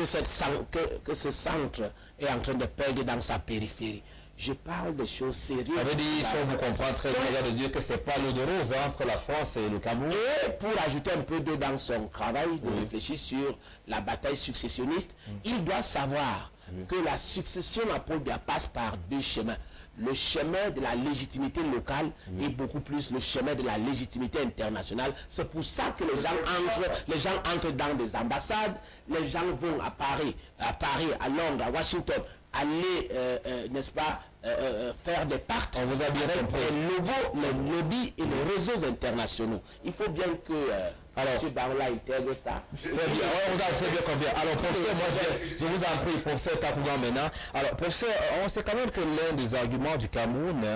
ce centre est en train de perdre dans sa périphérie. Je parle de choses sérieuses. Ça veut dire, si on vous comprend très bien, de dire que ce n'est pas l'eau de rose entre la France et le Cameroun. Et pour ajouter un peu d'eau dans son travail, de réfléchir sur la bataille successionniste, il doit savoir que la succession à Paul-Biya passe par deux chemins. Le chemin de la légitimité locale et beaucoup plus le chemin de la légitimité internationale. C'est pour ça que les gens entrent dans des ambassades, les gens vont à Paris, à Londres, à Washington, aller, n'est-ce pas, faire des parts. On vous a bien compris. Les lobbies et les réseaux internationaux. Il faut bien que M. Banla intègre ça. Très bien, on vous a très bien compris. Alors, professeur, moi, je vous en prie, professeur Takougan maintenant. Alors, professeur, on sait quand même que l'un des arguments du Cameroun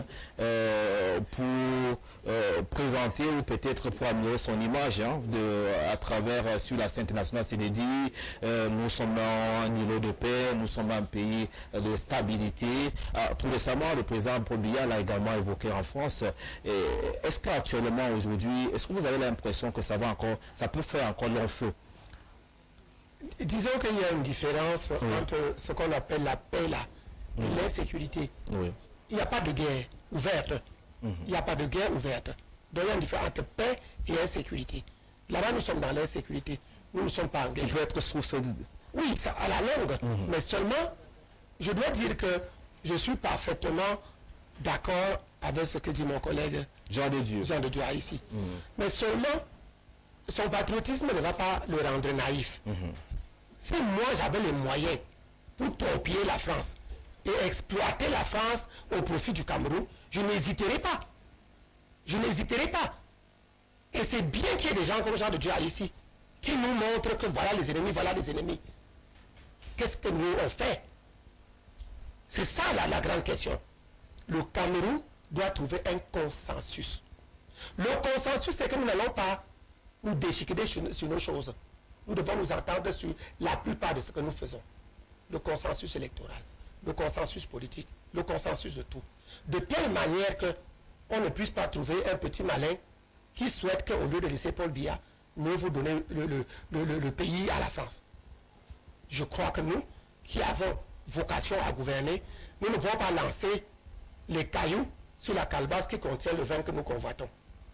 pour présenter ou peut-être pour améliorer son image à travers sur la scène internationale, c'est de dire nous sommes un îlot de paix, nous sommes un pays de stabilité. Tout récemment, le président Paul Biya l'a également évoqué en France. Est-ce qu'actuellement, aujourd'hui, est-ce que vous avez l'impression que ça peut faire encore long feu? Disons qu'il y a une différence entre ce qu'on appelle la paix là et l'insécurité. Oui. Il n'y a pas de guerre ouverte. Il n'y a pas de guerre ouverte. Donc il y a une différence entre paix et insécurité. Là-bas, nous sommes dans l'insécurité. Nous ne sommes pas en guerre. Qui peut être source de... Oui, ça, à la longue. Mais seulement, je dois dire que je suis parfaitement d'accord avec ce que dit mon collègue Jean de Dieu ici. Mais seulement, son patriotisme ne va pas le rendre naïf. Si moi j'avais les moyens pour torpiller la France et exploiter la France au profit du Cameroun, je n'hésiterai pas. Je n'hésiterai pas. Et c'est bien qu'il y ait des gens comme Jean de Dieu ici qui nous montrent que voilà les ennemis, voilà les ennemis. Qu'est-ce que nous on fait? C'est ça la grande question. Le Cameroun doit trouver un consensus. Le consensus, c'est que nous n'allons pas nous déchiqueter sur nos choses. Nous devons nous entendre sur la plupart de ce que nous faisons. Le consensus électoral, le consensus politique, le consensus de tout. De telle manière qu'on ne puisse pas trouver un petit malin qui souhaite qu'au lieu de laisser Paul Biya, nous vous donner le pays à la France. je crois que nous, qui avons vocation à gouverner, nous ne pouvons pas lancer les cailloux sur la calebasse qui contient le vin que nous convoitons.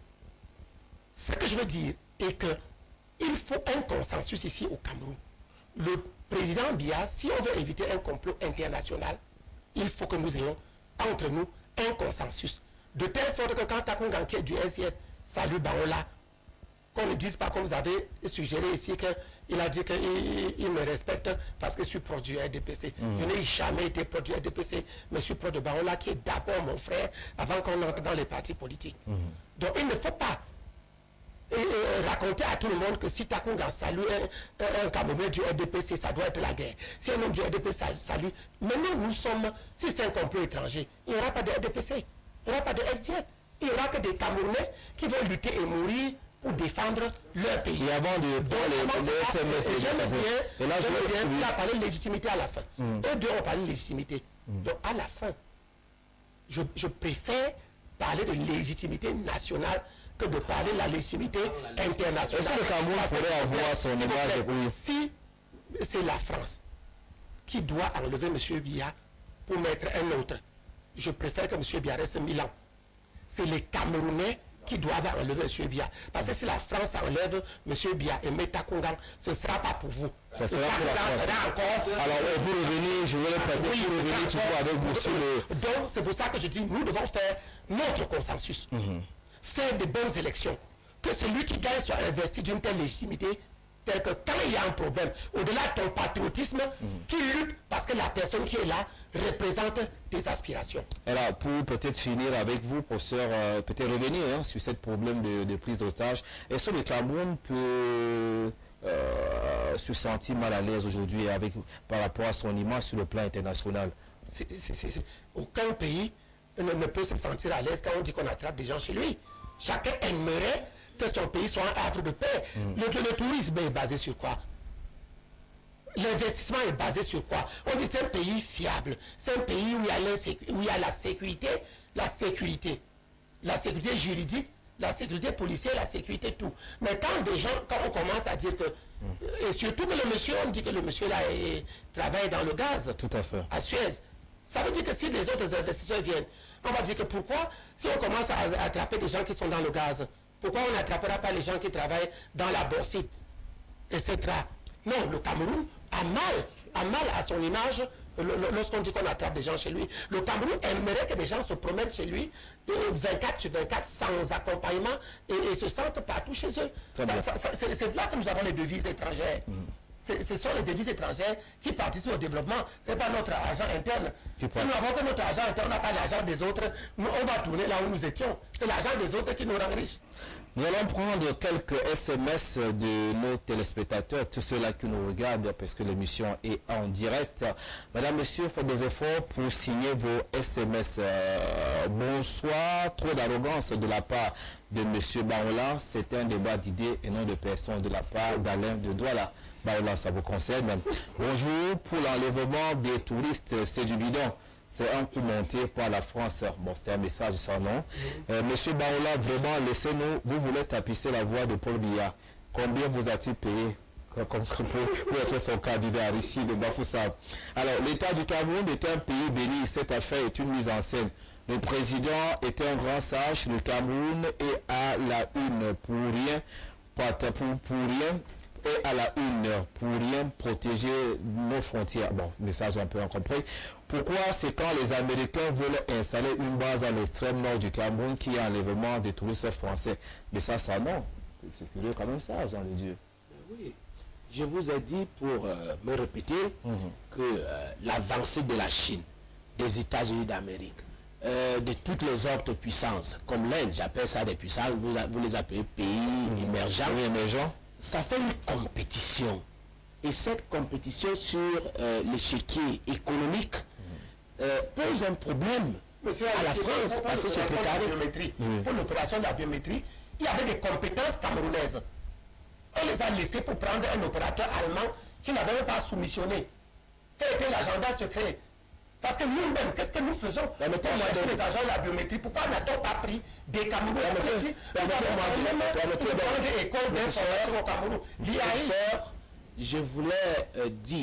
Ce que je veux dire est qu'il faut un consensus ici au Cameroun. Le président Biya, si on veut éviter un complot international, il faut que nous ayons entre nous un consensus. De telle sorte que quand Takungan, qui est du SIF, salue Baola, qu'on ne dise pas comme vous avez suggéré ici qu'il a dit qu'il me respecte parce que je suis proche du RDPC. Je n'ai jamais été proche du RDPC, mais je suis proche de Baola qui est d'abord mon frère avant qu'on entre dans les partis politiques. Donc il ne faut pas raconter à tout le monde que si Takungan salue un Camerounais du RDPC, ça doit être la guerre. Si un homme du RDPC salue, maintenant nous sommes, si c'est un complot étranger, il n'y aura pas de RDPC, il n'y aura pas de SDF, il n'y aura que des Camerounais qui vont lutter et mourir pour défendre leur pays. Et avant de parler de SMS, j'aime bien, il a parlé de légitimité à la fin. Eux deux ont parlé de légitimité. Donc à la fin, je préfère parler de légitimité nationale que de parler de la légitimité internationale. Est-ce que le Cameroun pourrait avoir son image? Si c'est la France qui doit enlever M. Biya pour mettre un autre, je préfère que M. Biya reste 1000 ans. C'est les Camerounais qui doivent enlever M. Biya. Parce que si la France enlève M. Biya et met Takungan, ce ne sera pas pour vous. Ça sera pour la France. Alors, pour revenir, je vais le prêter pour revenir toujours avec vous sur le... Donc, c'est pour ça que je dis, nous devons faire notre consensus. Faire de bonnes élections. Que celui qui gagne soit investi d'une telle légitimité, tel que quand il y a un problème, au-delà de ton patriotisme, tu luttes parce que la personne qui est là représente tes aspirations. Alors, pour peut-être finir avec vous, professeur, peut-être revenir sur ce problème de prise d'otage, est-ce que le Cameroun peut se sentir mal à l'aise aujourd'hui par rapport à son image sur le plan international? Aucun pays ne peut se sentir à l'aise quand on dit qu'on attrape des gens chez lui. Chacun aimerait que son pays soit un havre de paix. Le tourisme est basé sur quoi? L'investissement est basé sur quoi? On dit c'est un pays fiable. C'est un pays où il y a la sécurité juridique, la sécurité policière, la sécurité tout. Mais quand on commence à dire que, et surtout que le monsieur, on dit que le monsieur là travaille dans le gaz. Tout à fait. À Suez. Ça veut dire que si les autres investisseurs viennent, on va dire que pourquoi, si on commence à attraper des gens qui sont dans le gaz, pourquoi on n'attrapera pas les gens qui travaillent dans la bauxite, etc. Non, le Cameroun a mal à son image lorsqu'on dit qu'on attrape des gens chez lui. Le Cameroun aimerait que les gens se promènent chez lui 24 sur 24 sans accompagnement et se sentent partout chez eux. C'est là que nous avons les devises étrangères. Ce sont les devises étrangères qui participent au développement. Ce n'est pas notre argent interne. Si nous n'avons que notre argent interne, on n'a pas l'argent des autres, on va tourner là où nous étions. C'est l'argent des autres qui nous rend riches. Nous allons prendre quelques SMS de nos téléspectateurs, tous ceux-là qui nous regardent, parce que l'émission est en direct. Madame, Monsieur, faites des efforts pour signer vos SMS. Bonsoir, trop d'arrogance de la part de Monsieur Baola. C'est un débat d'idées et non de personnes de la part d'Alain de Douala. Baola, ça vous concerne. Bonjour, pour l'enlèvement des touristes, c'est du bidon. C'est un coup monté par la France. Bon, c'était un message sans nom. Monsieur Baola, vraiment, laissez-nous. Vous voulez tapisser la voix de Paul Biya. Combien vous a-t-il payé pour être son candidat Richie de Bafoussab? Alors, l'État du Cameroun est un pays béni. Cette affaire est une mise en scène. Le président est un grand sage. Le Cameroun est à la une pour rien. Pour rien. Et à la une pour rien protéger nos frontières. Bon, message un peu incompris. Pourquoi c'est quand les Américains veulent installer une base à l'extrême nord du Cameroun qu'il y a enlèvement des touristes français? Mais ça non. C'est curieux quand même ça, Jean de Dieu. Oui. Je vous ai dit pour me répéter que l'avancée de la Chine, des États-Unis d'Amérique, de toutes les autres puissances, comme l'Inde, j'appelle ça des puissances, vous les appelez pays émergents. Oui, émergents. Ça fait une compétition. Et cette compétition sur l'échiquier économique pose un problème à la France. Parce que c'est pour l'opération de la biométrie, il y avait des compétences camerounaises. On les a laissées pour prendre un opérateur allemand qui n'avait même pas soumissionné. Quel était l'agenda secret? Parce que nous-mêmes, qu'est-ce que nous faisons? On cherche les agents de la biométrie. Pourquoi n'a-t-on pas pris des Camerounais? Je voulais dire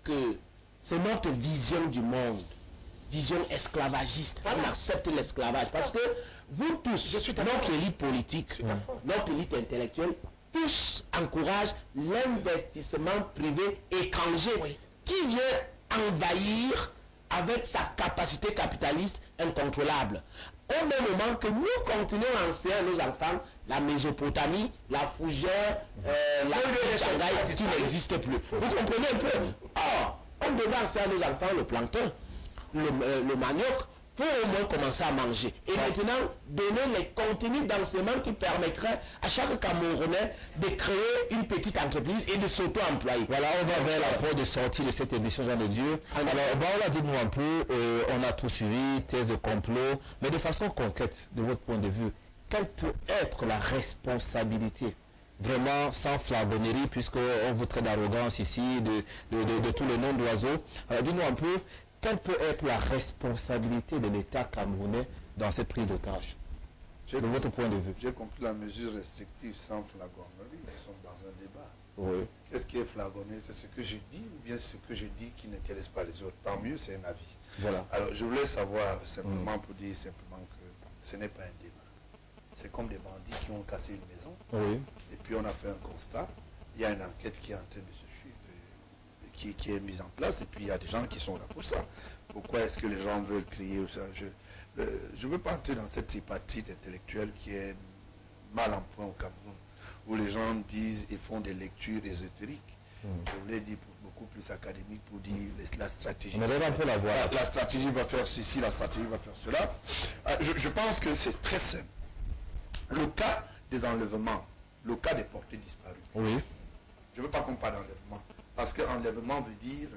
que c'est notre vision du monde, vision esclavagiste. On accepte l'esclavage parce que vous tous, notre élite politique, notre élite intellectuelle, tous encouragent l'investissement privé étranger qui vient envahir avec sa capacité capitaliste incontrôlable. Au même moment que nous continuons à enseigner à nos enfants la Mésopotamie, la fougère, la Shanghai qui n'existe plus. Vous comprenez un peu? Or, on devait enseigner à nos enfants le plancton, le manioc, pour au moins commencer à manger. Et maintenant, donner les contenus d'enseignement qui permettraient à chaque Camerounais de créer une petite entreprise et de s'auto-employer. Voilà, on va vers la porte de sortie de cette émission, Jean de Dieu. Alors, Baola, dites-nous un peu, on a tout suivi, thèse de complot, mais de façon concrète, de votre point de vue, quelle peut être la responsabilité, vraiment sans flagornerie, puisqu'on vous traite d'arrogance ici, de tous les noms d'oiseaux. Alors, dites-nous un peu, quelle peut être la responsabilité de l'État camerounais dans cette prise d'otage, de votre point de vue? J'ai compris la mesure restrictive sans flagornerie. Nous sommes dans un débat. Oui. Qu'est-ce qui est flagornerie? C'est ce que je dis ou bien ce que je dis qui n'intéresse pas les autres? Tant mieux, c'est un avis. Voilà. Alors, je voulais savoir simplement pour dire simplement que ce n'est pas un débat. C'est comme des bandits qui ont cassé une maison. Oui. Et puis on a fait un constat. Il y a une enquête qui est en train de se suivre, qui est mise en place. Et puis il y a des gens qui sont là pour ça. Pourquoi est-ce que les gens veulent crier ou ça? Je ne veux pas entrer dans cette hépatite intellectuelle qui est mal en point au Cameroun, où les gens disent et font des lectures ésotériques. Je voulais dire beaucoup plus académique pour dire la stratégie. On un peu la voix. La stratégie va faire ceci, la stratégie va faire cela. Je pense que c'est très simple. Le cas des enlèvements, le cas des portées disparues. Oui. Je ne veux pas qu'on parle d'enlèvement. Parce qu'enlèvement veut dire...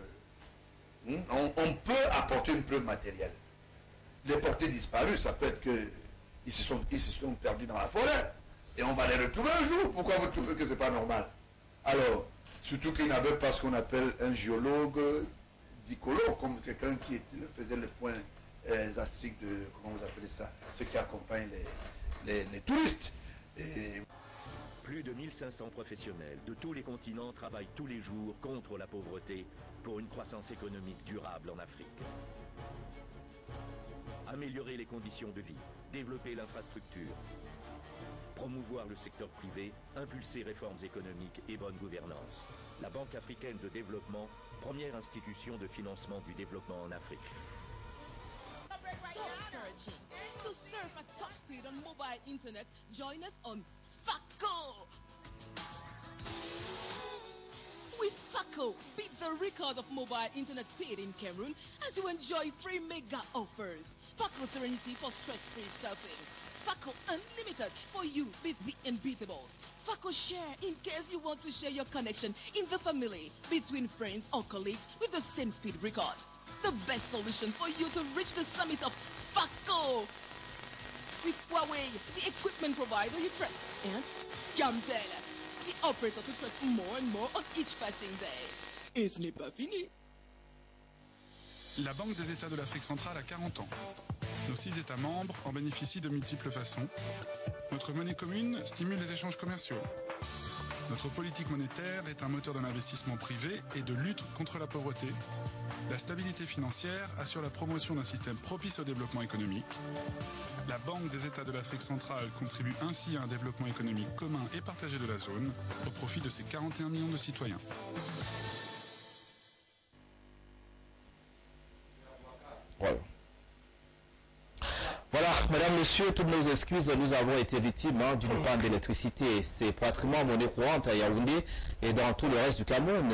on peut apporter une preuve matérielle. Les portées disparues, ça peut être qu'ils se sont perdus dans la forêt. Et on va les retrouver un jour. Pourquoi vous trouvez que ce n'est pas normal? Alors, surtout qu'ils n'avaient pas ce qu'on appelle un géologue dicologue, comme quelqu'un qui faisait le point asterique de, comment vous appelez ça, ceux qui accompagnent les touristes. Et plus de 1500 professionnels de tous les continents travaillent tous les jours contre la pauvreté pour une croissance économique durable en Afrique. Améliorer les conditions de vie, développer l'infrastructure, promouvoir le secteur privé, impulser réformes économiques et bonne gouvernance. La Banque africaine de développement, première institution de financement du développement en Afrique. To surf at top speed on mobile internet, join us on FACO. With FACO, beat the record of mobile internet speed in Cameroon as you enjoy free mega offers. FACO Serenity for stress-free surfing. FACO Unlimited for you beat the unbeatables. FACO Share in case you want to share your connection in the family, between friends or colleagues with the same speed record. The best solution for you to reach the summit of FACO. With Huawei, the equipment provider you trust, and Camtel, the operator to trust more and more on each passing day. Et ce n'est pas fini. La Banque des États de l'Afrique centrale a 40 ans. Nos 6 États membres en bénéficient de multiples façons. Notre monnaie commune stimule les échanges commerciaux. Notre politique monétaire est un moteur de l'investissement privé et de lutte contre la pauvreté. La stabilité financière assure la promotion d'un système propice au développement économique. La Banque des États de l'Afrique centrale contribue ainsi à un développement économique commun et partagé de la zone, au profit de ses 41 millions de citoyens. Voilà, mesdames, messieurs, toutes nos excuses, nous avons été victimes d'une panne d'électricité. C'est pratiquement monnaie courante à Yaoundé et dans tout le reste du Cameroun.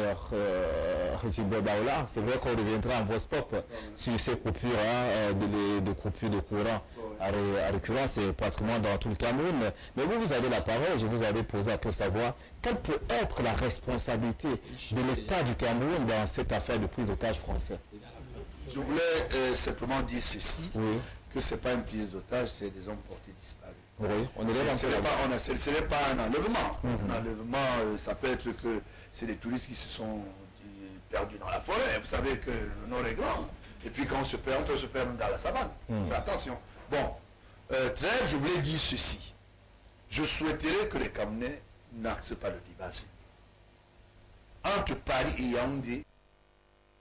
C'est vrai qu'on reviendra en voice pop sur ces coupures de coupures de courant à récurrence, c'est pratiquement dans tout le Cameroun. Mais vous avez la parole, je vous avais posé à pour savoir quelle peut être la responsabilité de l'État du Cameroun dans cette affaire de prise d'otage français. Je voulais simplement dire ceci. Oui. Que ce n'est pas une prise d'otage, c'est des hommes portés disparus. Oui, on est là. Ce n'est pas un enlèvement. Un enlèvement, ça peut être que c'est des touristes qui se sont perdus dans la forêt. Vous savez que le nord est grand. Et puis quand on se perd, on peut se perdre dans la savane. Faites attention. Bon, très, je voulais dire ceci. Je souhaiterais que les Camerounais n'axent pas le débat. Entre Paris et Yaoundé,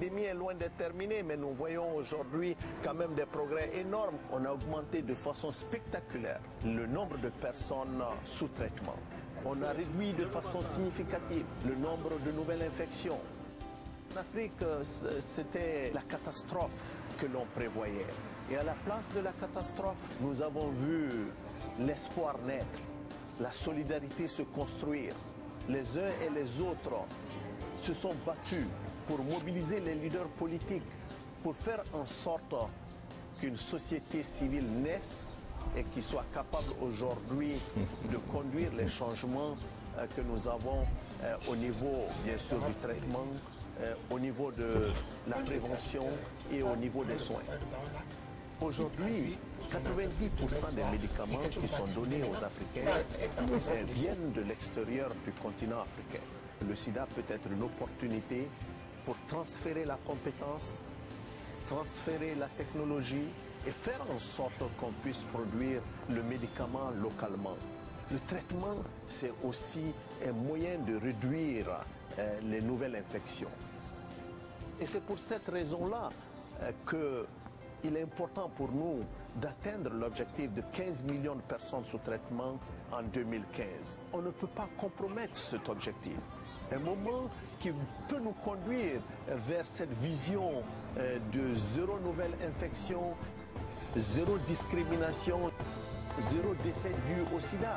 l'épidémie est loin d'être terminée, mais nous voyons aujourd'hui quand même des progrès énormes. On a augmenté de façon spectaculaire le nombre de personnes sous traitement. On a réduit de façon significative le nombre de nouvelles infections. En Afrique, c'était la catastrophe que l'on prévoyait. Et à la place de la catastrophe, nous avons vu l'espoir naître, la solidarité se construire. Les uns et les autres se sont battus pour mobiliser les leaders politiques, pour faire en sorte qu'une société civile naisse et qui soit capable aujourd'hui de conduire les changements que nous avons au niveau, bien sûr, du traitement, au niveau de la prévention et au niveau des soins. Aujourd'hui, 90% des médicaments qui sont donnés aux Africains viennent de l'extérieur du continent africain. Le sida peut être une opportunité pour transférer la compétence, transférer la technologie et faire en sorte qu'on puisse produire le médicament localement. Le traitement, c'est aussi un moyen de réduire les nouvelles infections. Et c'est pour cette raison-là qu'il est important pour nous d'atteindre l'objectif de 15 millions de personnes sous traitement en 2015. On ne peut pas compromettre cet objectif. Un moment qui peut nous conduire vers cette vision de zéro nouvelle infection, zéro discrimination, zéro décès dû au sida.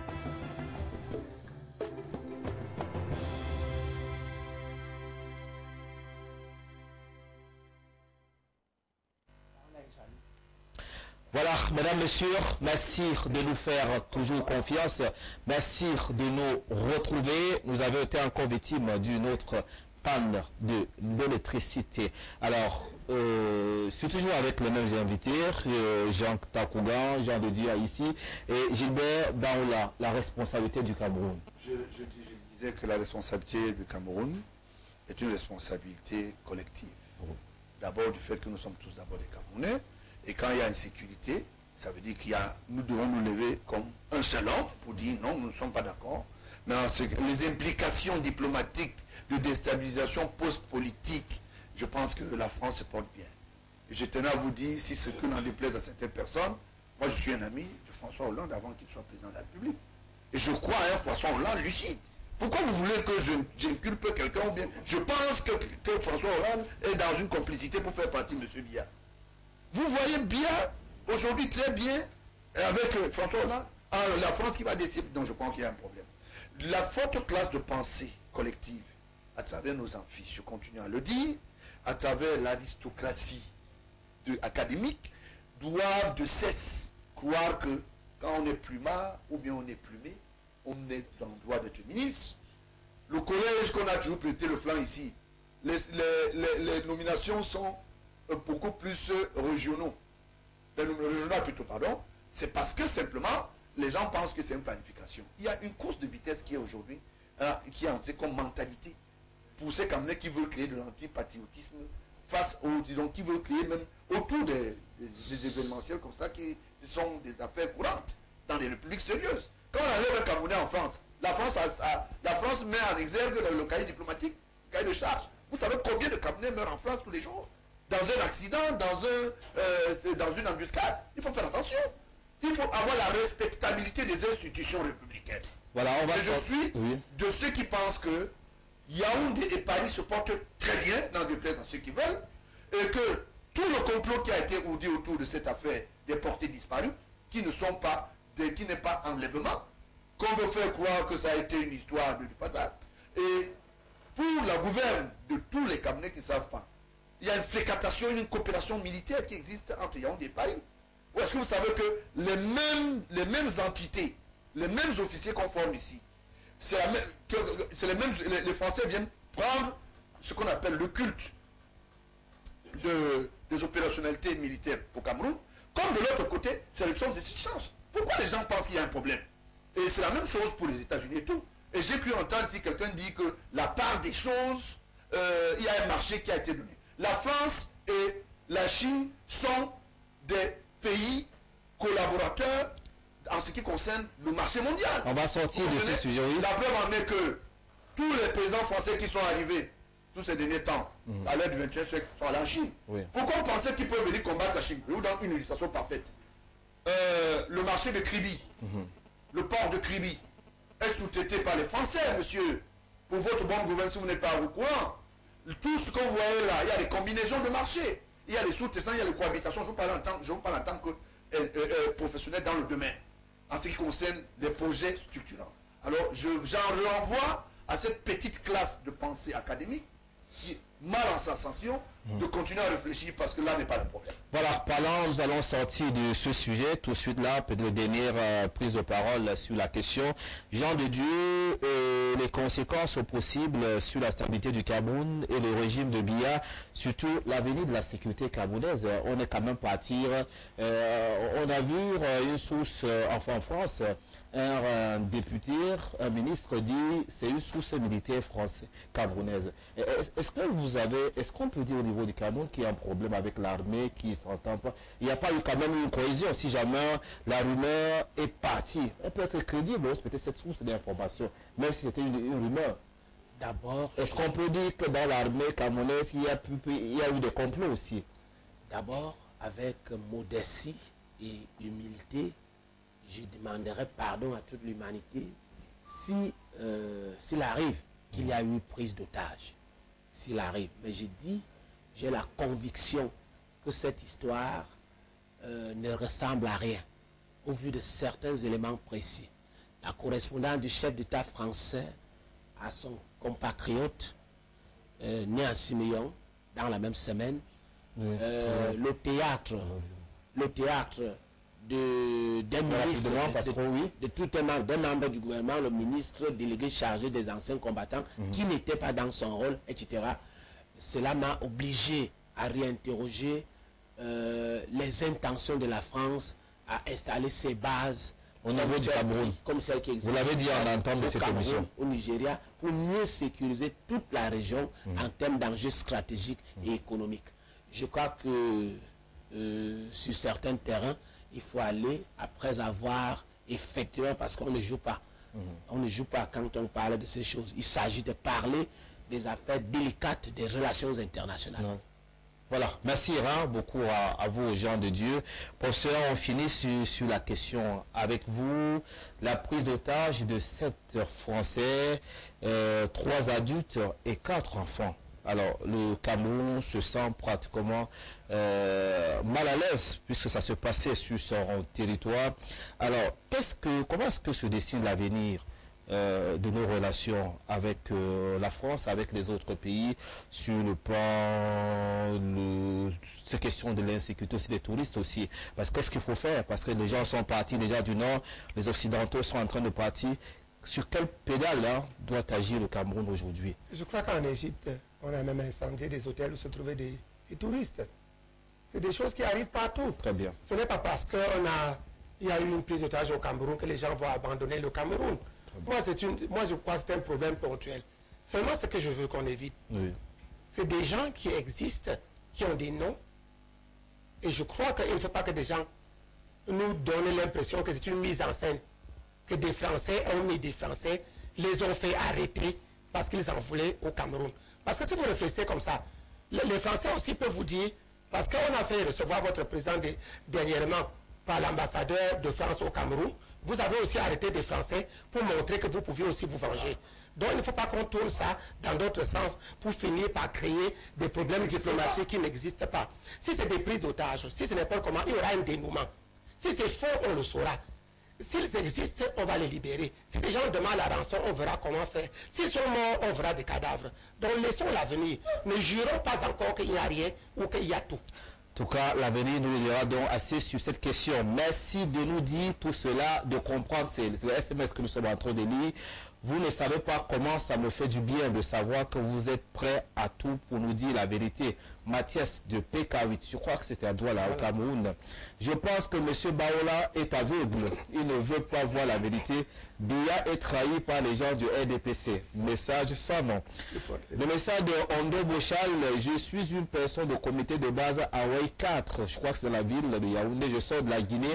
Voilà, mesdames, messieurs, merci de nous faire toujours confiance. Merci de nous retrouver. Nous avons été encore victimes d'une autre panne d'électricité. Alors, je suis toujours avec les mêmes invités, Jean Takougan, Jean de Dieu ici, et Gilbert Baoula, la responsabilité du Cameroun. Je disais que la responsabilité du Cameroun est une responsabilité collective. D'abord du fait que nous sommes tous d'abord des Camerounais. Et quand il y a insécurité, ça veut dire nous devons nous lever comme un seul homme pour dire non, nous ne sommes pas d'accord. Mais les implications diplomatiques de déstabilisation post-politique, je pense que la France se porte bien. Et je tenais à vous dire, si ce que n'en déplaise à certaines personnes, moi je suis un ami de François Hollande avant qu'il soit président de la République. Et je crois à un François Hollande lucide. Pourquoi vous voulez que j'inculpe quelqu'un ou bien je pense que François Hollande est dans une complicité pour faire partie de M. Biya. Vous voyez bien, aujourd'hui très bien, avec François Hollande, la France qui va décider, donc je pense qu'il y a un problème. La forte classe de pensée collective, à travers nos amphis, je continue à le dire, à travers l'aristocratie académique, doivent de cesse croire que quand on est plumard ou bien on est plumé, on est dans le droit d'être ministre. Le collège qu'on a toujours prêté le flanc ici, les nominations sont beaucoup plus régionaux. Plutôt, pardon, c'est parce que simplement, les gens pensent que c'est une planification. Il y a une course de vitesse qui est aujourd'hui, qui est entrée comme mentalité, pour ces Camerounais qui veulent créer de l'antipatriotisme face aux, disons, qui veulent créer même autour des événementiels comme ça, qui sont des affaires courantes dans les républiques sérieuses. Quand on enlève un Camerounais en France, la France met en exergue le cahier diplomatique, le cahier de charge. Vous savez combien de Camerounais meurent en France tous les jours? Dans un accident, dans une embuscade. Il faut faire attention. Il faut avoir la respectabilité des institutions républicaines. Voilà, je suis de ceux qui pensent que Yaoundé et Paris se portent très bien, dans des places à ceux qui veulent, et que tout le complot qui a été ourdi autour de cette affaire des portés disparus, qui n'est pas enlèvement, qu'on veut faire croire que ça a été une histoire de façade. Et pour la gouverne de tous les Camerounais qui ne savent pas, il y a une fréquentation, une coopération militaire qui existe entre Yaoundé et Paris. Ou est-ce que vous savez que les mêmes entités, les mêmes officiers qu'on forme ici, les Français viennent prendre ce qu'on appelle le culte des opérationnalités militaires au Cameroun, comme de l'autre côté, c'est le sens des échanges. Pourquoi les gens pensent qu'il y a un problème? Et c'est la même chose pour les États-Unis et tout. Et j'ai cru entendre si quelqu'un dit que la part des choses, il y a un marché qui a été donné. La France et la Chine sont des pays collaborateurs en ce qui concerne le marché mondial. On va sortir de ce sujet, oui. La preuve en est que tous les présidents français qui sont arrivés tous ces derniers temps, à l'ère du 21e siècle, sont allés en Chine. Pourquoi on pensait qu'ils peuvent venir combattre la Chine? Je vous donne une illustration parfaite. Le marché de Kribi, le port de Kribi, est sous-traité par les Français, monsieur. Pour votre bonne gouvernance, si vous n'êtes pas au courant. Tout ce que vous voyez là, il y a des combinaisons de marché. Il y a les sous-traitants, il y a les cohabitations. Je vous parle en tant que professionnel dans le domaine, en ce qui concerne les projets structurants. Alors, j'en renvoie à cette petite classe de pensée académique qui est mal en sensation de continuer à réfléchir parce que là n'est pas le problème. Voilà, parlant, nous allons sortir de ce sujet tout de suite là, peut-être dernière prise de parole sur la question. Jean de Dieu, les conséquences possibles sur la stabilité du Cameroun et le régime de Biya, surtout l'avenir de la sécurité camerounaise. On est quand même parti, on a vu une source, enfin en France, un député, un ministre dit c'est une source militaire française, camerounaise. Est-ce que vous avez, est-ce qu'on peut dire au niveau du Cameroun qu'il y a un problème avec l'armée qui ne s'entend pas? Il n'y a pas eu quand même une cohésion. Si jamais la rumeur est partie, on peut être crédible, peut-être cette source d'information, même si c'était une rumeur. D'abord, est-ce qu'on peut dire que dans l'armée camerounaise, il y a eu des complots aussi? D'abord, avec modestie et humilité, je demanderai pardon à toute l'humanité s'il arrive qu'il y a eu prise d'otage. S'il arrive. Mais j'ai la conviction que cette histoire ne ressemble à rien, au vu de certains éléments précis. La correspondance du chef d'État français à son compatriote, né en Siméon, dans la même semaine, le théâtre d'un membre du gouvernement, le ministre délégué chargé des anciens combattants, qui n'était pas dans son rôle, etc. Cela m'a obligé à réinterroger les intentions de la France à installer ses bases au niveau du Cameroun, comme celle qui existe. Vous l'avez dit en entente de cette émission. Au Nigeria, pour mieux sécuriser toute la région en termes d'enjeux stratégiques et économiques. Je crois que sur certains terrains, il faut aller après avoir effectivement, parce qu'on ne joue pas. On ne joue pas quand on parle de ces choses. Il s'agit de parler des affaires délicates des relations internationales. Voilà, merci beaucoup à vous, gens de Dieu. Professeur, on finit sur la question avec vous. La prise d'otage de 7 Français, 3 adultes et 4 enfants. Alors, le Cameroun se sent pratiquement mal à l'aise puisque ça se passait sur son territoire. Alors, comment est-ce que se dessine l'avenir de nos relations avec la France, avec les autres pays, sur le plan, ces questions de l'insécurité aussi des touristes aussi? Parce que qu'est-ce qu'il faut faire? Parce que les gens sont partis déjà du Nord, les Occidentaux sont en train de partir. Sur quelle pédale doit agir le Cameroun aujourd'hui? Je crois qu'en Égypte, on a même incendié des hôtels où se trouvaient des touristes. C'est des choses qui arrivent partout. Très bien. Ce n'est pas parce qu'il y a eu une prise d'otage au Cameroun que les gens vont abandonner le Cameroun. Moi, je crois que c'est un problème ponctuel. Seulement, ce que je veux qu'on évite, c'est des gens qui existent, qui ont des noms. Et je crois qu'il ne faut pas que des gens nous donnent l'impression que c'est une mise en scène. Que des Français ont mis des Français, les ont fait arrêter parce qu'ils en voulaient au Cameroun. Parce que si vous réfléchissez comme ça, les Français aussi peuvent vous dire, parce qu'on a fait recevoir votre président dernièrement par l'ambassadeur de France au Cameroun, vous avez aussi arrêté des Français pour montrer que vous pouviez aussi vous venger. Donc il ne faut pas qu'on tourne ça dans d'autres sens pour finir par créer des problèmes diplomatiques qui n'existent pas. Si c'est des prises d'otages, si ce n'est pas comment, il y aura un dénouement. Si c'est faux, on le saura. S'ils existent, on va les libérer. Si les gens demandent la rançon, on verra comment faire. S'ils sont morts, on verra des cadavres. Donc laissons l'avenir. Ne jurons pas encore qu'il n'y a rien ou qu'il y a tout. En tout cas, l'avenir nous dira donc assez sur cette question. Merci de nous dire tout cela, de comprendre. C'est le SMS que nous sommes en train de lire. Vous ne savez pas comment ça me fait du bien de savoir que vous êtes prêts à tout pour nous dire la vérité. Mathias de PK8, je crois que c'était à Douala au Cameroun. Je pense que M. Baola est aveugle. Il ne veut pas voir la vérité. Biya est trahi par les gens du RDPC. Message sans nom. Le message de Ondo Bochal, je suis une personne de comité de base à Hawaï 4. Je crois que c'est la ville de Yaoundé. Je sors de la Guinée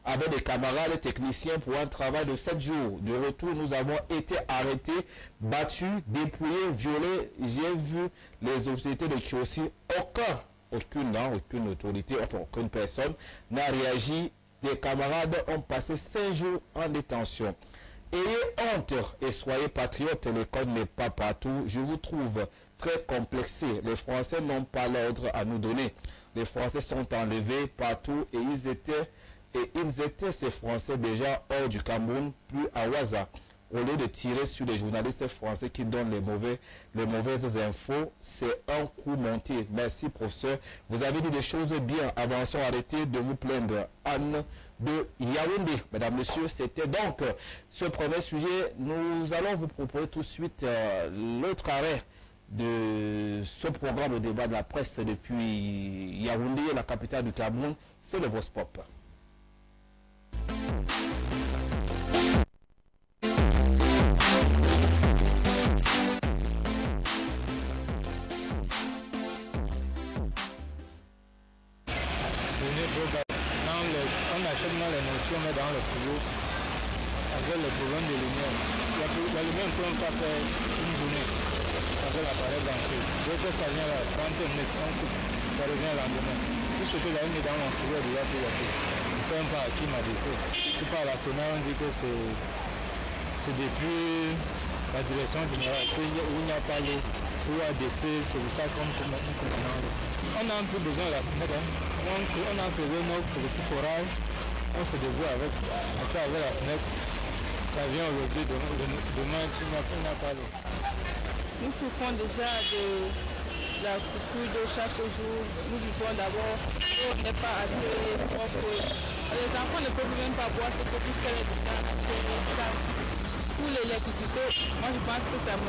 avec des camarades techniciens pour un travail de 7 jours. De retour, nous avons été arrêtés, battus, dépouillés, violés. J'ai vu les autorités de Kiossi. Aucune autorité, enfin aucune personne n'a réagi. Des camarades ont passé 5 jours en détention. Ayez honte et soyez patriotes, l'école n'est pas partout. Je vous trouve très complexé. Les Français n'ont pas l'ordre à nous donner. Les Français sont enlevés partout et ils étaient ces Français déjà hors du Cameroun, plus à Ouaza. Au lieu de tirer sur les journalistes français qui donnent les mauvaises infos, c'est un coup monté. Merci professeur. Vous avez dit des choses bien. Avançons, arrêtez de vous plaindre. Anne de Yaoundé. Mesdames, Messieurs, c'était donc ce premier sujet. Nous allons vous proposer tout de suite l'autre arrêt de ce programme de débat de la presse depuis Yaoundé, la capitale du Cameroun. C'est le Vox Pop. On achète dans les notions, mais dans le frigo, avec le problème de lumière. La lumière, on ne peut pas faire une journée avec l'appareil banquier. Dès que ça vient là, 30 minutes, on coupe, ça revient le lendemain. Tout ce que la ligne est dans mon frigo, déjà tout à fait. Je ne sais même pas à qui m'a dit ça. Tout par la sonore, on dit que c'est depuis la direction générale, où il n'y a pas l'eau, où il y a des c'est pour ça qu'on commande. On a un peu besoin de la SNEC. Donc on a prévu notre petit forage, on se débrouille avec la SNEC. Ça vient aujourd'hui, demain il n'y a pas l'eau. Nous souffrons déjà de la coupure de chaque jour. Nous vivons d'abord, l'eau n'est pas assez propre. Les enfants ne peuvent même pas boire cette eau puisqu'elle est déjà assez sale. Pour l'électricité, moi je pense que ça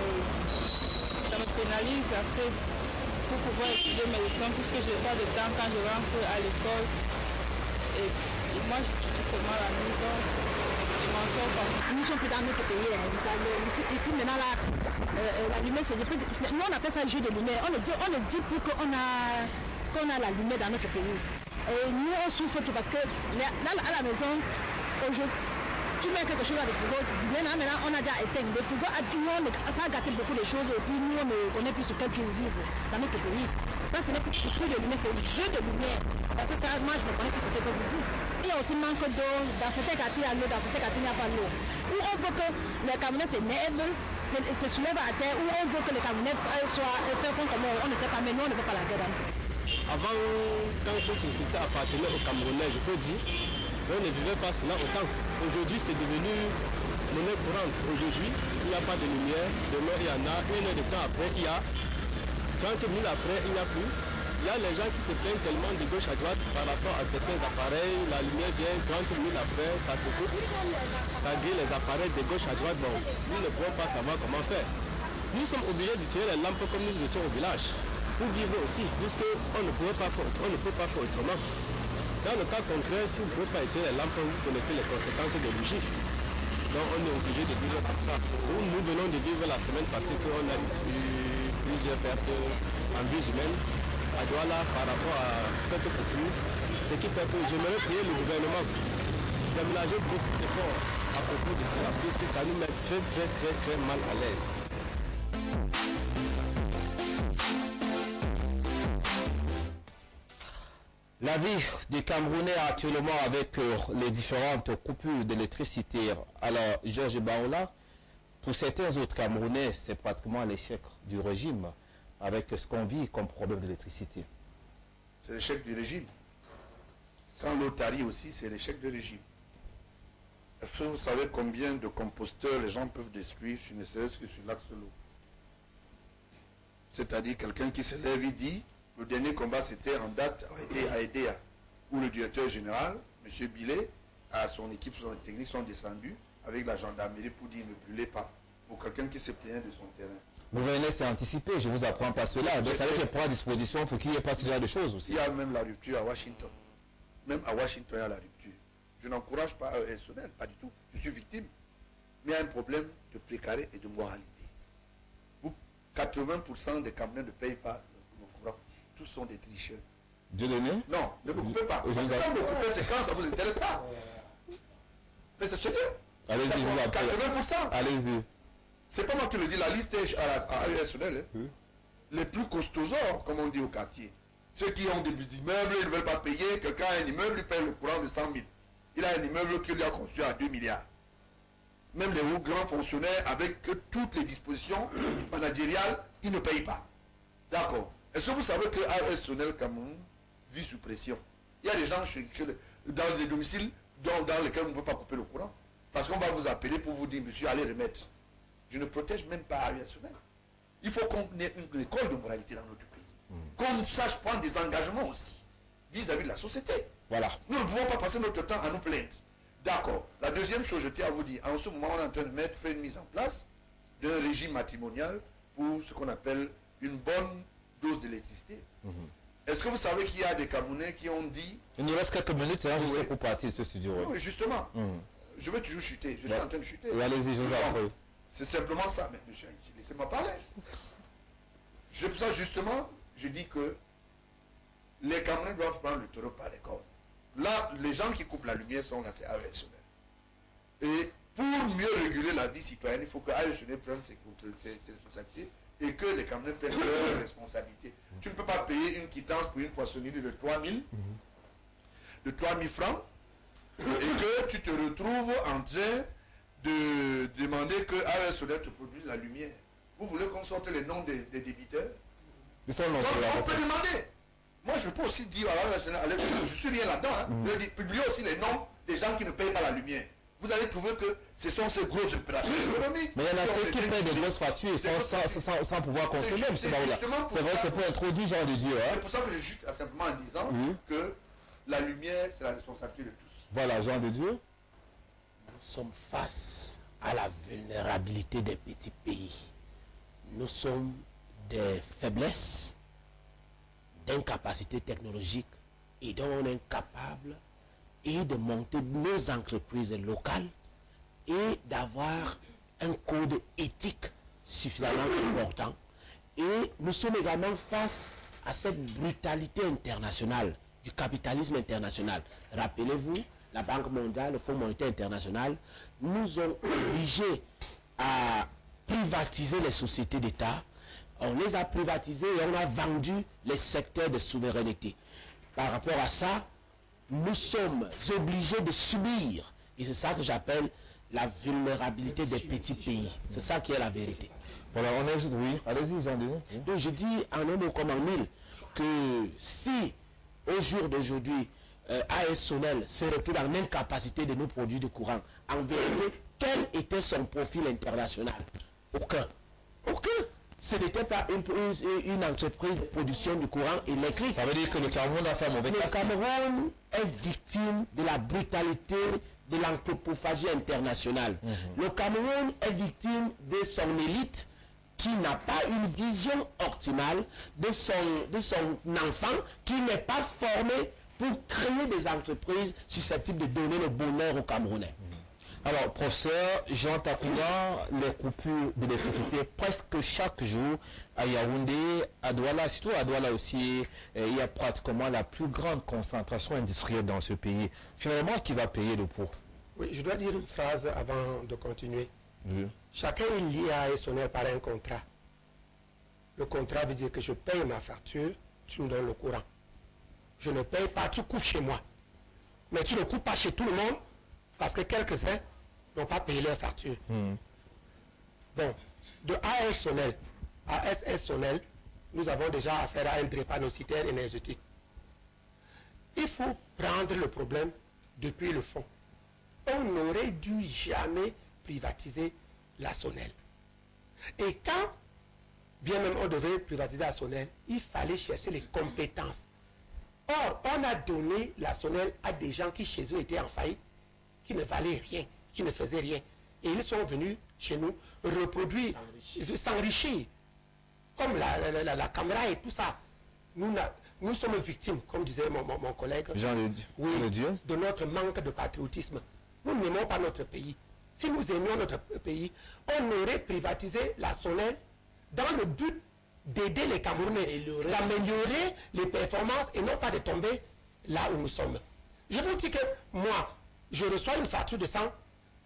me pénalise assez pour pouvoir étudier mes leçons puisque je n'ai pas de temps quand je rentre à l'école. Et moi j'étudie seulement la nuit, donc je m'en sors pas. Nous sommes plus dans notre pays. Ici maintenant là, la lumière, nous on appelle ça le jeu de lumière. On le dit pour qu'on a la lumière dans notre pays. Et nous on souffre tout parce que là à la maison, aujourd'hui, tu mets quelque chose dans le frigo, maintenant on a déjà éteint. Le frigo, ça a gâté beaucoup de choses et puis nous on ne connaît plus sur quel pied vivre dans notre pays. Ça ce n'est plus de lumière, c'est le jeu de lumière. Parce que ça, moi je ne connais plus ce que je peux vous dire. Il y a aussi manque d'eau, dans certains quartiers il y a l'eau, dans certains quartiers il n'y a pas l'eau. Où on veut que les Camerounais se soulèvent à terre, où on veut que les Camerounais fassent fond comme on ne sait pas, mais nous on ne veut pas la guerre dans le pays. Avant, quand cette société appartenait aux Camerounais, je peux dire, on ne vivait pas cela autant. Aujourd'hui, c'est devenu monnaie courante. Aujourd'hui, il n'y a pas de lumière. Demain, il y en a. Une heure de temps après, il y a. 30 minutes après, il n'y a plus. Il y a les gens qui se plaignent tellement de gauche à droite par rapport à certains appareils. La lumière vient 30 minutes après, ça se coupe. Ça grille les appareils de gauche à droite. Bon, nous ne pouvons pas savoir comment faire. Nous sommes obligés d'utiliser les lampes comme nous étions au village. Pour vivre aussi, puisqu'on ne peut pas faire autrement. Dans le cas contraire, si vous ne pouvez pas utiliser les lampes, vous connaissez les conséquences de l'ugie. Donc on est obligé de vivre comme ça. Nous venons de vivre la semaine passée qu'on a eu plusieurs pertes en vie humaine à Douala par rapport à cette coupure. Ce qui fait que j'aimerais prier le gouvernement d'aménager beaucoup d'efforts à propos de cela, puisque ça nous met très mal à l'aise. La vie des Camerounais actuellement avec les différentes coupures d'électricité. Alors, Georges Baoula, pour certains autres Camerounais, c'est pratiquement l'échec du régime avec ce qu'on vit comme problème d'électricité. C'est l'échec du régime. Quand l'eau tarit aussi, c'est l'échec du régime. Est-ce que vous savez combien de composteurs les gens peuvent détruire, ne serait-ce que sur l'axe de l'eau? C'est-à-dire quelqu'un qui se lève, il dit, le dernier combat c'était en date à Edea, où le directeur général, M. Billet, à son équipe, son technique sont descendus avec la gendarmerie pour dire ne brûlez pas, pour quelqu'un qui se plaignait de son terrain. Le gouverneur s'est anticipé, je ne vous apprends pas cela. Donc ça veut dire qu'il prend à disposition pour qu'il n'y ait pas ce genre de choses aussi. Il y a même la rupture à Washington. Même à Washington, il y a la rupture. Je n'encourage pas ESNL, pas du tout. Je suis victime. Mais il y a un problème de précarité et de moralité. 80% des Camerounais ne payent pas le courant. Tous sont des tricheurs. Dieu donné? Non, ne me coupez pas. Parce que quand vous me coupez, c'est quand ça ne vous intéresse pas. Mais c'est sérieux. Allez-y, vous en prie. 80%. Allez-y. C'est pas moi qui le dis, la liste est à AES Sonel. Les plus costauds, comme on dit au quartier. Ceux qui ont des immeubles, ils ne veulent pas payer. Quelqu'un a un immeuble, il paye le courant de 100 000. Il a un immeuble qu'il a construit à 2 milliards. Même les hauts grands fonctionnaires, avec toutes les dispositions managériales, ils ne payent pas. D'accord. Est-ce que vous savez que AES Sonel Cameroun vit sous pression? Il y a des gens dans les domiciles dans lesquels on ne peut pas couper le courant. Parce qu'on va vous appeler pour vous dire, monsieur, allez remettre. Je ne protège même pas AES Sonel. Il faut qu'on ait une école de moralité dans notre pays. Qu'on sache prendre des engagements aussi vis-à-vis de la société. Voilà. Nous ne pouvons pas passer notre temps à nous plaindre. D'accord. La deuxième chose, je tiens à vous dire, en ce moment, on est en train de faire une mise en place d'un régime matrimonial pour ce qu'on appelle une bonne dose d'électricité. Est-ce que vous savez qu'il y a des Camerounais qui ont dit... Il nous reste quelques minutes, hein, je sais pour partir de ce studio. Oui, justement. Je vais toujours chuter. Je suis en train de chuter. Allez-y, je vous en prie. C'est simplement ça. Mais monsieur, laissez-moi parler. C'est pour ça, justement, je dis que les Camerounais doivent prendre le taureau par les cornes. Là, les gens qui coupent la lumière sont là, c'est AES Sonel. Et pour mieux réguler la vie citoyenne, il faut que AES Sonel prenne ses responsabilités et que les Camerounais prennent leurs responsabilités. Tu ne peux pas payer une quittance pour une poissonnerie de 3 000 francs et que tu te retrouves en train de demander que AES Sonel te produise la lumière. Vous voulez qu'on sorte les noms des débiteurs? Donc on peut demander. Moi je peux aussi dire à AES Sonel, je suis bien là-dedans, je dis, publiez aussi les noms des gens qui ne payent pas la lumière. Vous allez trouver que ce sont ces grosses opérations économiques. Mais il y en a ceux qui payent des grosses factures sans pouvoir consommer, M. Baoula. C'est vrai, c'est pour introduire genre de Dieu. C'est pour ça que je chute simplement en disant que la lumière, c'est la responsabilité de tous. Voilà, Jean de Dieu. Nous sommes face à la vulnérabilité des petits pays. Nous sommes des faiblesses, d'incapacité technologique et dont on est incapable et de monter nos entreprises locales et d'avoir un code éthique suffisamment important. Et nous sommes également face à cette brutalité internationale, du capitalisme international. Rappelez-vous, la Banque mondiale, le Fonds monétaire international, nous ont obligés à privatiser les sociétés d'État. On les a privatisées et on a vendu les secteurs de souveraineté. Par rapport à ça, nous sommes obligés de subir. Et c'est ça que j'appelle la vulnérabilité des petits pays. C'est ça qui est la vérité. Voilà, on est... Oui, allez-y, Jean Denis. Donc je dis en un mot comme en mille que si, au jour d'aujourd'hui, AES Sonel se retrouve en incapacité de nous produire du courant, en vérité, quel était son profil international? Aucun. Aucun. Ce n'était pas une entreprise de production du courant électrique. Ça veut dire que le Cameroun a fait un mauvais casting. Le Cameroun est victime de la brutalité de l'anthropophagie internationale. Le Cameroun est victime de son élite qui n'a pas une vision optimale de son enfant, qui n'est pas formé pour créer des entreprises susceptibles de donner le bonheur aux Camerounais. Alors, professeur Jean Takouya, les coupures d'électricité presque chaque jour à Yaoundé, à Douala, surtout à Douala aussi, il y a pratiquement la plus grande concentration industrielle dans ce pays. Finalement, qui va payer le pot? Oui, je dois dire une phrase avant de continuer. Oui. Chacun est lié à AES Sonel par un contrat. Le contrat veut dire que je paye ma facture, tu me donnes le courant. Je ne paye pas, tu coupes chez moi. Mais tu ne coupes pas chez tout le monde parce que quelques-uns n'ont pas payé leur facture. Bon, de AES Sonel à SS Sonel, nous avons déjà affaire à un drépanocytaire énergétique. Il faut prendre le problème depuis le fond. On n'aurait dû jamais privatiser la Sonel. Et quand, bien même on devait privatiser la Sonel, il fallait chercher les compétences. Or, on a donné la Sonel à des gens qui chez eux étaient en faillite, qui ne valaient rien, qui ne faisaient rien. Et ils sont venus chez nous reproduire, s'enrichir, comme la caméra et tout ça. Nous sommes victimes, comme disait mon collègue, de notre manque de patriotisme. Nous n'aimons pas notre pays. Si nous aimions notre pays, on aurait privatisé la Sonel dans le but d'aider les Camerounais, d'améliorer les performances et non pas de tomber là où nous sommes. Je vous dis que moi, je reçois une facture de 100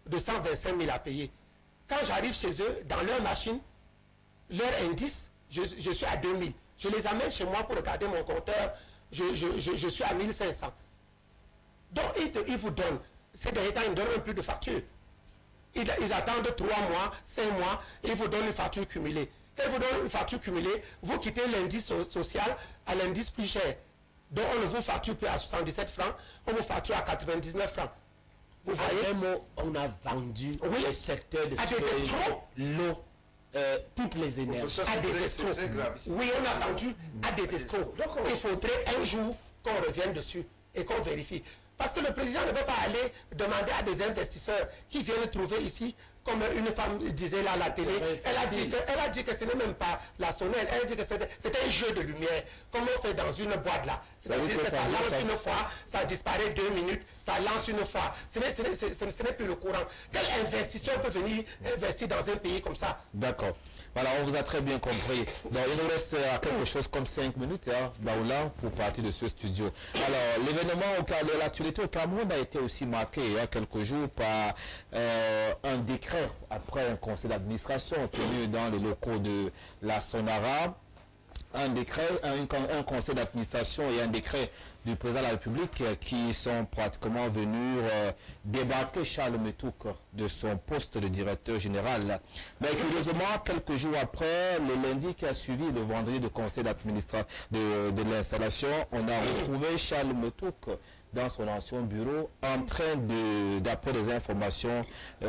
de 125 000 à payer. Quand j'arrive chez eux, dans leur machine, leur indice, je suis à 2000. Je les amène chez moi pour regarder mon compteur, je suis à 1500. Donc, ils vous donnent, ces derniers temps, ils ne donnent plus de facture. Ils attendent 3 mois, 5 mois, et ils vous donnent une facture cumulée. Quand ils vous donnent une facture cumulée, vous quittez l'indice social à l'indice plus cher. Donc, on ne vous facture plus à 77 francs, on vous facture à 99 francs. Vous voyez? À un mot, on a vendu le secteur de l'eau, toutes les énergies. À des escrocs. Oui, on a vendu à des escrocs. Donc, il faudrait un jour qu'on revienne dessus et qu'on vérifie. Parce que le président ne peut pas aller demander à des investisseurs qui viennent trouver ici, comme une femme disait là à la télé, elle a dit que ce n'est même pas la sonnelle, elle a dit que c'était un jeu de lumière, comme on fait dans une boîte là. C'est-à-dire que ça lance une fois, ça disparaît 2 minutes, ça lance une fois. Ce n'est plus le courant. Quel investisseur peut venir investir dans un pays comme ça? D'accord. Voilà, on vous a très bien compris. Donc, il nous reste quelque chose comme 5 minutes, hein, Baoula, pour partir de ce studio. Alors, l'événement, l'actualité au Cameroun a été aussi marqué il y a quelques jours par un décret après un conseil d'administration tenu dans les locaux de la Sonara. Un décret, un conseil d'administration et un décret du président de la République qui sont pratiquement venus débarquer Charles Metouk de son poste de directeur général. Mais curieusement, quelques jours après, le lundi qui a suivi le vendredi de conseil d'administration de l'installation, on a retrouvé Charles Metouk dans son ancien bureau en train d'après des informations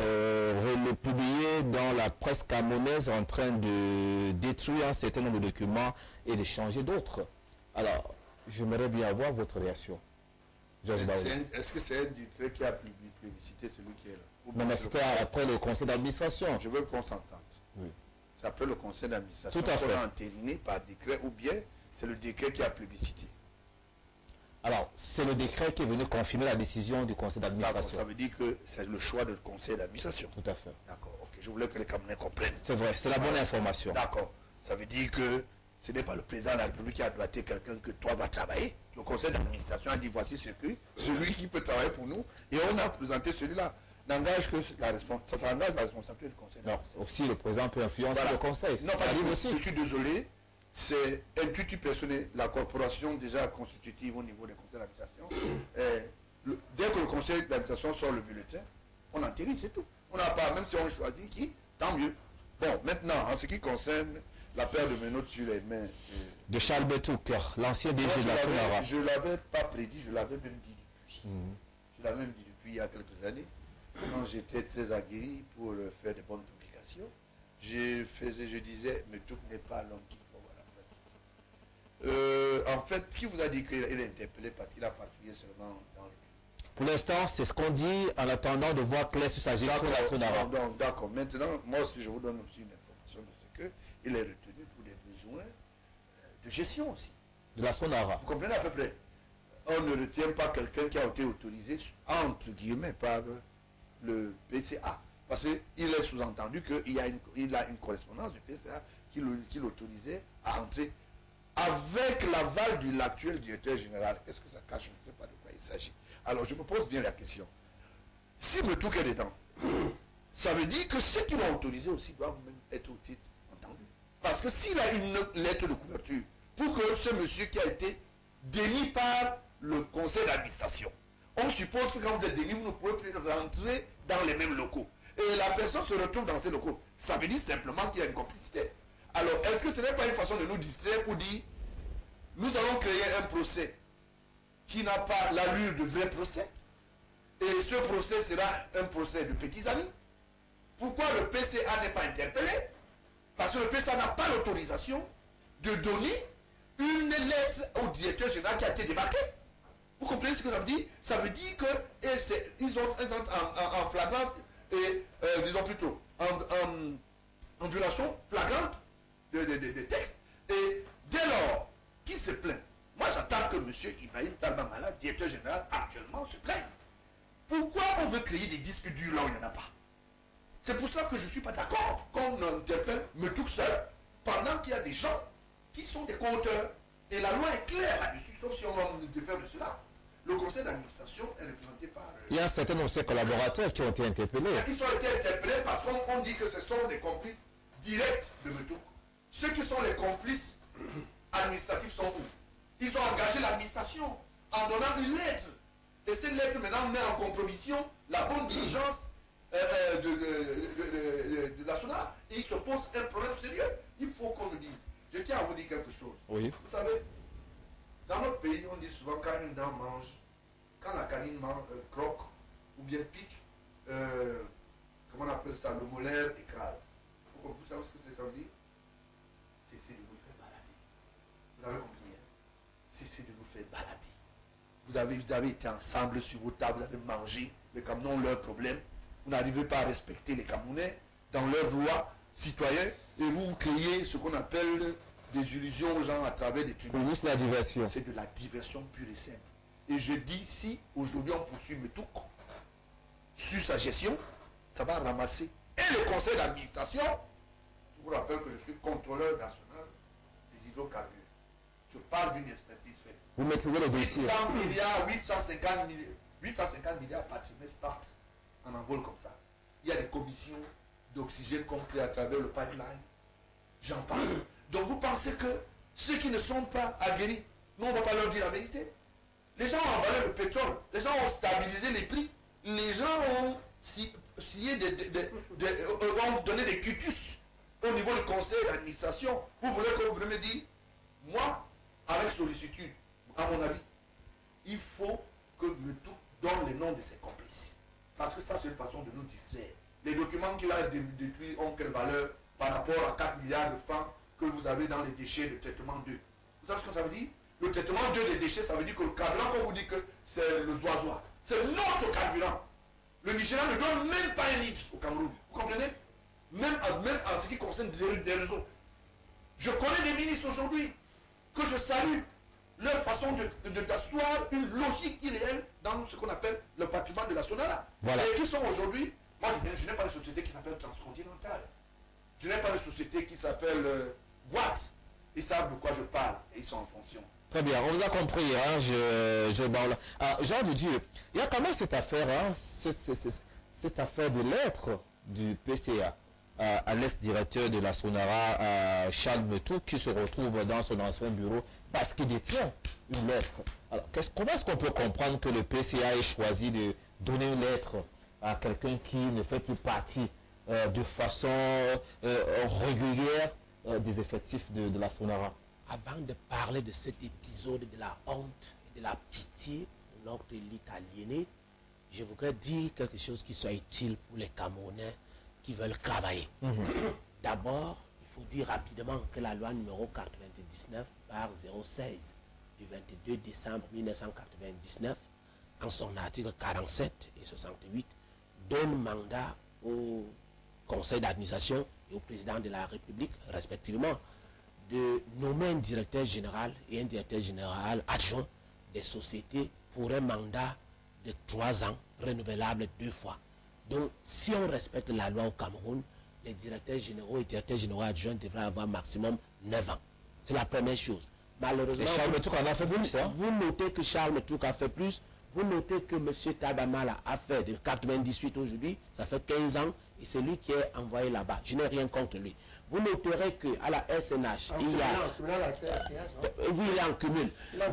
publiées dans la presse camerounaise, en train de détruire un certain nombre de documents et de changer d'autres. Alors, j'aimerais bien avoir votre réaction. Est-ce que c'est un décret qui a plébiscité celui qui est là? Non, mais c'était après le conseil d'administration. Je veux qu'on s'entende. Oui. C'est après le conseil d'administration qu'on a entériné par décret, ou bien c'est le décret qui a plébiscité? Alors, c'est le décret qui est venu confirmer la décision du conseil d'administration. Ça veut dire que c'est le choix du conseil d'administration. Tout à fait. D'accord, ok. Je voulais que les Camerounais comprennent. C'est vrai, c'est la bonne information. D'accord. Ça veut dire que ce n'est pas le président de la République qui a doigté quelqu'un que toi vas travailler. Le conseil d'administration a dit voici celui qui peut travailler pour nous. Et on a présenté celui-là. N'engage que ça engage la responsabilité du conseil d'administration. Non, aussi le président peut influencer le conseil. Non, ça arrive aussi. Je suis désolé. C'est intuitif personnel, la corporation déjà constitutive au niveau des conseils d'administration. Dès que le conseil d'administration sort le bulletin, on entérine, c'est tout. On n'a pas, même si on choisit qui, tant mieux. Bon, maintenant, en ce qui concerne la paire de menottes sur les mains de Charles Metouk, l'ancien DG de la Sonara. Je ne l'avais pas prédit, je l'avais même dit depuis. Je l'avais même dit depuis il y a quelques années, quand j'étais très aguerri pour faire de bonnes publications. Je disais, Metouk n'est pas l'homme qui en fait, qui vous a dit qu'il est interpellé parce qu'il a farfouillé seulement dans les... Pour l'instant, c'est ce qu'on dit en attendant de voir clair sur sa gestion de la Sonara. D'accord. Maintenant, moi aussi, je vous donne aussi une information de ce qu'il est retenu pour des besoins de gestion aussi. De la Sonara. Vous comprenez à peu près? On ne retient pas quelqu'un qui a été autorisé, entre guillemets, par le PCA. Parce qu'il est sous-entendu qu'il a une correspondance du PCA qui l'autorisait à entrer. Avec l'aval de l'actuel directeur général, qu'est-ce que ça cache? Je ne sais pas de quoi il s'agit. Alors je me pose bien la question. Si Metouk est dedans, ça veut dire que ceux qui l'ont autorisé aussi doivent même être au titre entendu. Parce que s'il a une lettre de couverture pour que ce monsieur qui a été démis par le conseil d'administration, on suppose que quand vous êtes démis, vous ne pouvez plus rentrer dans les mêmes locaux. Et la personne se retrouve dans ces locaux. Ça veut dire simplement qu'il y a une complicité. Alors, est-ce que ce n'est pas une façon de nous distraire pour dire nous allons créer un procès qui n'a pas l'allure de vrai procès, et ce procès sera un procès de petits amis? Pourquoi le PCA n'est pas interpellé? Parce que le PCA n'a pas l'autorisation de donner une lettre au directeur général qui a été débarqué. Vous comprenez ce que ça veut dire? Ça veut dire qu'ils entrent en flagrance, et disons plutôt en violation flagrante des textes. Et dès lors qu'il se plaint, moi j'attends que M. Ibrahim Talbamala, directeur général, actuellement se plaigne. Pourquoi on veut créer des disques durs là où il n'y en a pas? C'est pour cela que je ne suis pas d'accord qu'on interpelle Metouk seul, pendant qu'il y a des gens qui sont des co-auteurs. Et la loi est claire là-dessus, sauf si on va nous défaire de cela. Le conseil d'administration est représenté par... Il y a un certain nombre de ses collaborateurs qui ont été interpellés. Ils ont été interpellés parce qu'on dit que ce sont des complices directs de Metouk. Ceux qui sont les complices administratifs sont où? Ils ont engagé l'administration en donnant une lettre. Et cette lettre maintenant met en compromission la bonne diligence de la SONARA. Et il se pose un problème sérieux. Il faut qu'on nous dise. Je tiens à vous dire quelque chose. Oui. Vous savez, dans notre pays, on dit souvent quand une dent mange, quand la canine croque ou bien pique, comment on appelle ça, le molaire écrase. Vous savez ce que ça veut dire? Cessez de nous faire balader. Vous avez compris, hein? Cessez de nous faire balader. Vous avez été ensemble sur vos tables, vous avez mangé, les Camerounais ont leurs problèmes. Vous n'arrivez pas à respecter les Camerounais dans leurs lois citoyens et vous créez ce qu'on appelle des illusions aux gens à travers des trucs. C'est la diversion. C'est de la diversion pure et simple. Et je dis, si aujourd'hui on poursuit Metouk sur sa gestion, ça va ramasser. Et le conseil d'administration, je vous rappelle que je suis contrôleur national des hydrocarbures. Je parle d'une expertise faite. Vous maîtrisez le dossier. 800 milliards, 850 milliards par trimestre partent en envol comme ça. Il y a des commissions d'oxygène qu'on crée à travers le pipeline. J'en parle. Donc vous pensez que ceux qui ne sont pas aguerris, nous on ne va pas leur dire la vérité. Les gens ont avalé le pétrole, les gens ont stabilisé les prix, les gens ont signé ont donné des cutus au niveau du conseil d'administration. Vous voulez que vous me dites, moi, avec sollicitude, à mon avis, il faut que Metouk donne les noms de ses complices. Parce que ça, c'est une façon de nous distraire. Les documents qu'il a détruits ont quelle valeur par rapport à 4 milliards de francs que vous avez dans les déchets de traitement 2. Vous savez ce que ça veut dire? Le traitement 2 des déchets, ça veut dire que le carburant, qu'on vous dit que c'est le zoisois, c'est notre carburant. Le Nigeria ne donne même pas un litre au Cameroun. Vous comprenez? Même en ce qui concerne des réseaux. Je connais des ministres aujourd'hui que je salue leur façon d'asseoir une logique irréelle dans ce qu'on appelle le patrimoine de la SONARA. Voilà. Et qui sont aujourd'hui, moi je n'ai pas une société qui s'appelle Transcontinental. Je n'ai pas une société qui s'appelle Watt. Ils savent de quoi je parle et ils sont en fonction. Très bien, on vous a compris, hein, Jean de Dieu, il y a quand même cette affaire, hein, cette affaire de lettre du PCA à l'ex-directeur de la SONARA, Charles Metouk, qui se retrouve dans son ancien bureau parce qu'il détient une lettre. Alors, comment est-ce qu'on peut comprendre que le PCA ait choisi de donner une lettre à quelqu'un qui ne fait plus partie de façon régulière des effectifs de la SONARA? Avant de parler de cet épisode de la honte et de la pitié pour notre élite aliénée, je voudrais dire quelque chose qui soit utile pour les Camerounais qui veulent travailler. D'abord, il faut dire rapidement que la loi numéro 99 par 016 du 22 décembre 1999, en son article 47 et 68, donne mandat au conseil d'administration et au président de la République, respectivement, de nommer un directeur général et un directeur général adjoint des sociétés pour un mandat de 3 ans, renouvelable 2 fois. Donc, si on respecte la loi au Cameroun, les directeurs généraux et directeurs généraux adjoints devraient avoir maximum 9 ans. C'est la première chose. Malheureusement, Charles Metouk en a fait plus, hein? Vous notez que Charles Metouk a fait plus. Vous notez que M. Tabamala a fait de 98 aujourd'hui, ça fait 15 ans, et c'est lui qui est envoyé là-bas. Je n'ai rien contre lui. Vous noterez qu'à la SNH, il y a... oui, il est en cumul.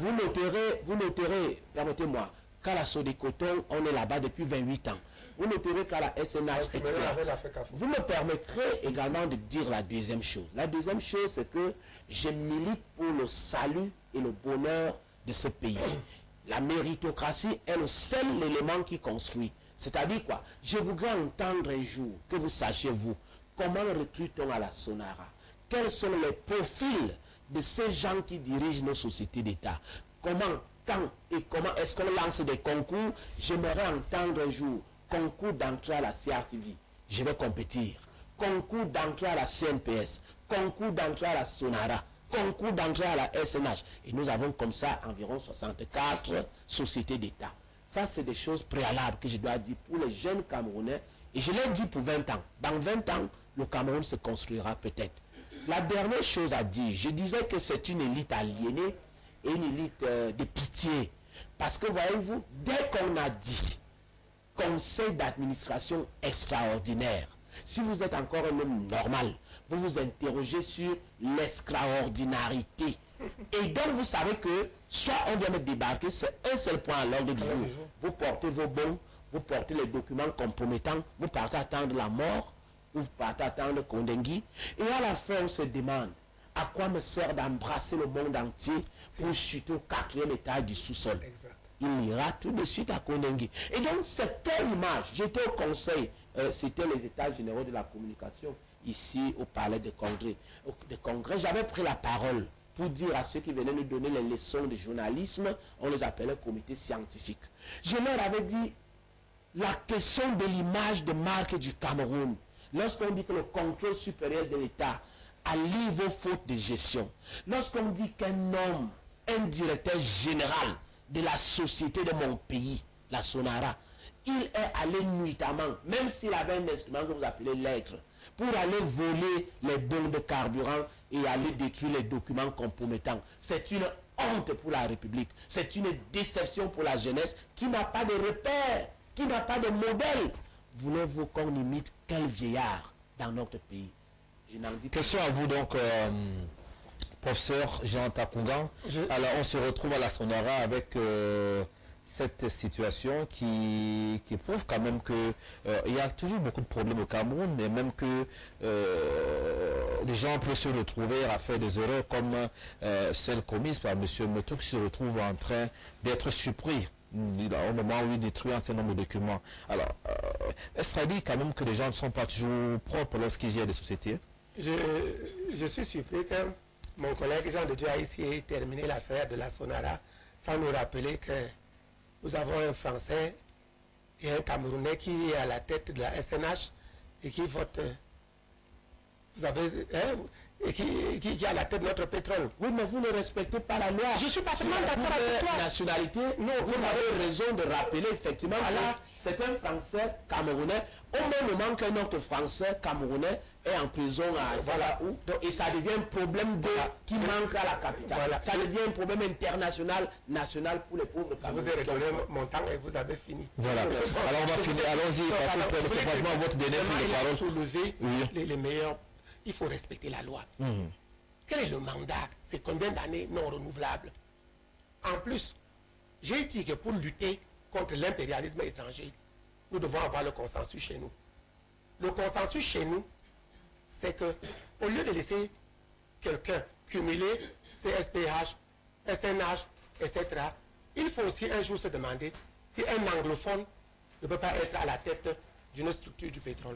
Vous noterez, permettez-moi, qu'à la Sodecoton, on est là-bas depuis 28 ans. Vous noterez qu'à la SNH, vous me permettrez également de dire la deuxième chose. La deuxième chose, c'est que je milite pour le salut et le bonheur de ce pays. La méritocratie est le seul élément qui construit. C'est-à-dire quoi? Je voudrais entendre un jour que vous sachiez, vous, comment recrute-t-on à la SONARA? Quels sont les profils de ces gens qui dirigent nos sociétés d'État? Comment, quand et comment est-ce qu'on lance des concours? J'aimerais entendre un jour concours d'entrée à la CRTV. Je vais compétir. Concours d'entrée à la CNPS. Concours d'entrée à la SONARA. Concours d'entrée à la SNH. Et nous avons comme ça environ 64 sociétés d'État. Ça, c'est des choses préalables que je dois dire pour les jeunes Camerounais. Et je l'ai dit pour 20 ans. Dans 20 ans, le Cameroun se construira peut-être. La dernière chose à dire, je disais que c'est une élite aliénée et une élite de pitié. Parce que voyez-vous, dès qu'on a dit conseil d'administration extraordinaire, si vous êtes encore un homme normal, vous vous interrogez sur l'extraordinarité. Et donc vous savez que soit on vient me débarquer, c'est un seul point à l'ordre du jour. Vous portez vos bons, vous portez les documents compromettants, vous partez attendre la mort, vous partez attendre Kondengui. Et à la fin, on se demande à quoi me sert d'embrasser le monde entier pour chuter au 4e étage du sous-sol. Il ira tout de suite à Kondengui. Et donc, c'est telle image. J'étais au conseil, c'était les états généraux de la communication, ici au palais de congrès. J'avais pris la parole pour dire à ceux qui venaient nous donner les leçons de journalisme, on les appelait comité scientifique. Je leur avais dit, la question de l'image de marque du Cameroun, lorsqu'on dit que le contrôle supérieur de l'État allie vos fautes de gestion, lorsqu'on dit qu'un homme, un directeur général de la société de mon pays, la Sonara, il est allé nuitamment, même s'il avait un instrument que vous appelez lettre, pour aller voler les bons de carburant et aller détruire les documents compromettants. C'est une honte pour la République. C'est une déception pour la jeunesse qui n'a pas de repères, qui n'a pas de modèle. Voulez-vous qu'on imite quel vieillard dans notre pays? Je n'en dis pas. Question à vous donc, professeur Jean Takungan. Alors on se retrouve à la Sonara avec cette situation qui prouve quand même que il y a toujours beaucoup de problèmes au Cameroun, et même que les gens peuvent se retrouver à faire des erreurs comme celle commise par M. Metou, qui se retrouve en train d'être surpris au moment où il détruit un certain nombre de documents. Alors, est-ce que ça dit quand même que les gens ne sont pas toujours propres lorsqu'ils y a des sociétés? Je suis surpris que mon collègue Jean de Dieu a ici terminé l'affaire de la Sonara sans nous rappeler que nous avons un Français et un Camerounais qui est à la tête de la SNH et qui vote. Vous avez. Et qui est à la tête de notre pétrole. Oui, mais vous ne respectez pas la loi. Je suis parfaitement d'accord avec toi. Nationalité, non, vous avez raison de rappeler effectivement que c'est un Français camerounais, au même moment qu'un autre Français camerounais est en prison à où. Et ça devient un problème qui manque à la capitale. Ça devient un problème international, national pour les pauvres Camerounais. Je vous ai redonné mon temps et vous avez fini. Voilà. Alors on va finir. Allons-y, passez pour votre dernier tour de parole. Soulever les meilleurs. Il faut respecter la loi. Quel est le mandat? C'est combien d'années non renouvelables? En plus, j'ai dit que pour lutter contre l'impérialisme étranger, nous devons avoir le consensus chez nous. Le consensus chez nous, c'est que au lieu de laisser quelqu'un cumuler CSPH, SNH, etc., il faut aussi un jour se demander si un anglophone ne peut pas être à la tête d'une structure du pétrole.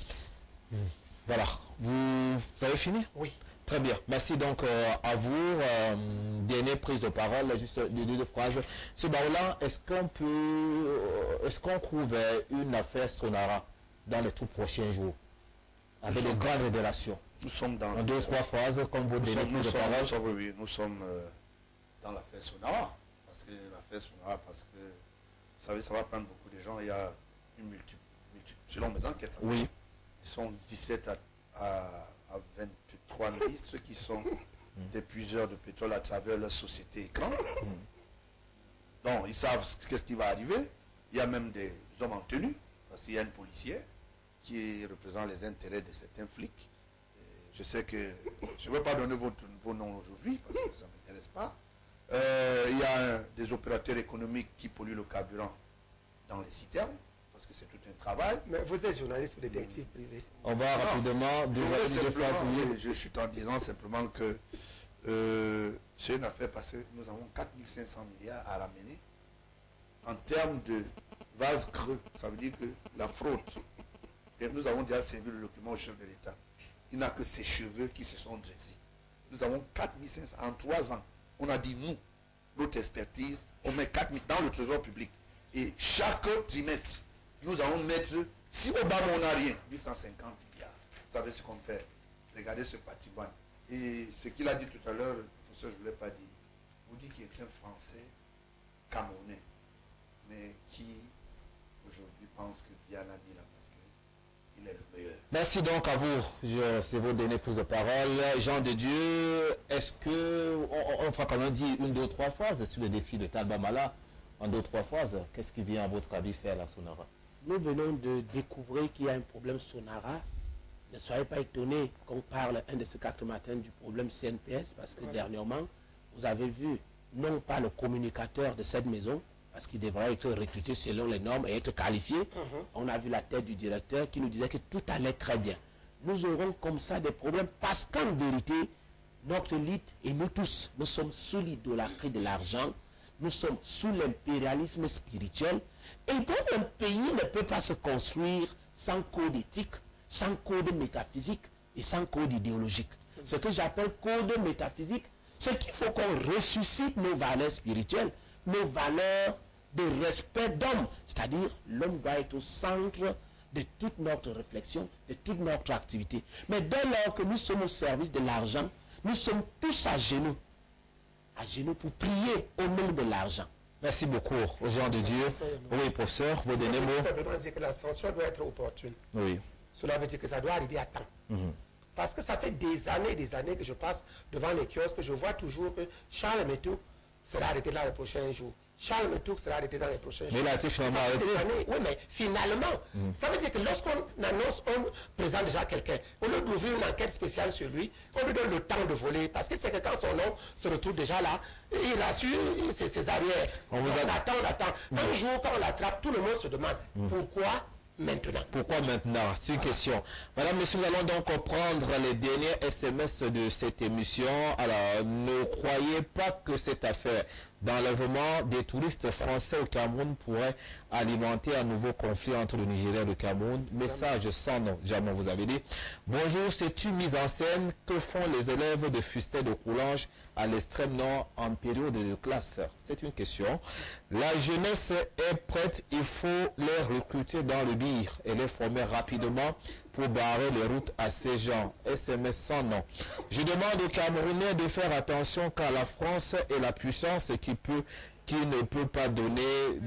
Voilà. Vous avez fini? Oui. Très bien. Merci donc à vous. Dernière prise de parole, juste deux phrases. M. Baoula, est-ce qu'on trouve une affaire Sonara dans les tout prochains jours avec de grandes révélations? Nous sommes dans... En 2-3 phrases, comme vous dernière prise de parole. Nous sommes dans l'affaire Sonara. Parce que l'affaire Sonara, parce que, vous savez, ça va prendre beaucoup de gens. Il y a une multitude, selon mes enquêtes. Oui. Ils sont 17 à 23 ministres qui sont des puiseurs de pétrole à travers leur société écran. Donc, ils savent qu'est-ce qui va arriver. Il y a même des hommes en tenue, parce qu'il y a une policière qui représente les intérêts de certains flics. Et je sais que, je ne veux pas donner vos noms aujourd'hui, parce que ça ne m'intéresse pas. Il y a des opérateurs économiques qui polluent le carburant dans les citernes. Parce que c'est tout un travail. Mais vous êtes journaliste ou détective privé? On va rapidement... Je suis en disant simplement que c'est une affaire parce que nous avons 4500 milliards à ramener. En termes de vase creux, ça veut dire que la fraude, et nous avons déjà servi le document au chef de l'État, il n'a que ses cheveux qui se sont dressés. Nous avons 4500 en 3 ans. On a dit nous, notre expertise, on met 4000 dans le trésor public. Et chaque trimestre, nous allons mettre, si au bas on n'a rien, 850 milliards. Vous savez ce qu'on fait. Regardez ce patrimoine. Et ce qu'il a dit tout à l'heure, le professeur, je ne l'ai pas dit, vous dit qu'il est un Français camerounais, mais qui aujourd'hui pense que Diana Mila, parce qu'il est le meilleur. Merci donc à vous. C'est vos dernières prises de parole. Jean de Dieu, est-ce que, on va quand même dire 1, 2, 3 phrases sur le défi de Talba Mala en 2-3 phrases, qu'est-ce qui vient à votre avis faire la Sonara? Nous venons de découvrir qu'il y a un problème Sonara. Ne soyez pas étonnés qu'on parle un de ces 4 matins du problème CNPS, parce que dernièrement, vous avez vu, non pas le communicateur de cette maison, parce qu'il devrait être recruté selon les normes et être qualifié. On a vu la tête du directeur qui nous disait que tout allait très bien. Nous aurons comme ça des problèmes parce qu'en vérité, notre élite et nous tous, nous sommes sous l'idolâtrie de l'argent, nous sommes sous l'impérialisme spirituel. Et donc un pays ne peut pas se construire sans code éthique, sans code métaphysique et sans code idéologique. Ce que j'appelle code métaphysique, c'est qu'il faut qu'on ressuscite nos valeurs spirituelles, nos valeurs de respect d'homme. C'est-à-dire, l'homme doit être au centre de toute notre réflexion, de toute notre activité. Mais dès lors que nous sommes au service de l'argent, nous sommes tous à genoux pour prier au nom de l'argent. Merci beaucoup aux gens de Dieu. Oui, professeur, vos derniers mots. Simplement dire que la censure doit être opportune. Oui. Cela veut dire que ça doit arriver à temps. Parce que ça fait des années que je passe devant les kiosques, que je vois toujours que Charles Métou sera arrêté là les prochains jours. Charles Métou sera arrêté dans les prochains jours. Mais il a été finalement arrêté. Oui, mais finalement, ça veut dire que lorsqu'on annonce, on présente déjà quelqu'un, au lieu d'ouvrir une enquête spéciale sur lui, on lui donne le temps de voler. Parce que c'est que quand son nom se retrouve déjà là, il rassure ses arrières. On attend. Un jour, quand on l'attrape, tout le monde se demande pourquoi maintenant. Pourquoi maintenant? C'est une question. Madame, messieurs, nous allons donc prendre les derniers SMS de cette émission. Alors, ne croyez pas que cette affaire d'enlèvement des touristes français au Cameroun pourrait alimenter un nouveau conflit entre le Nigeria et le Cameroun. Message sans nom, jamais vous avez dit. Bonjour, c'est une mise en scène. Que font les élèves de Fustet de Coulanges à l'extrême nord en période de classe? C'est une question. La jeunesse est prête, il faut les recruter dans le BIR et les former rapidement pour barrer les routes à ces gens. SMS sans nom. Je demande aux Camerounais de faire attention car la France est la puissance qui ne peut pas donner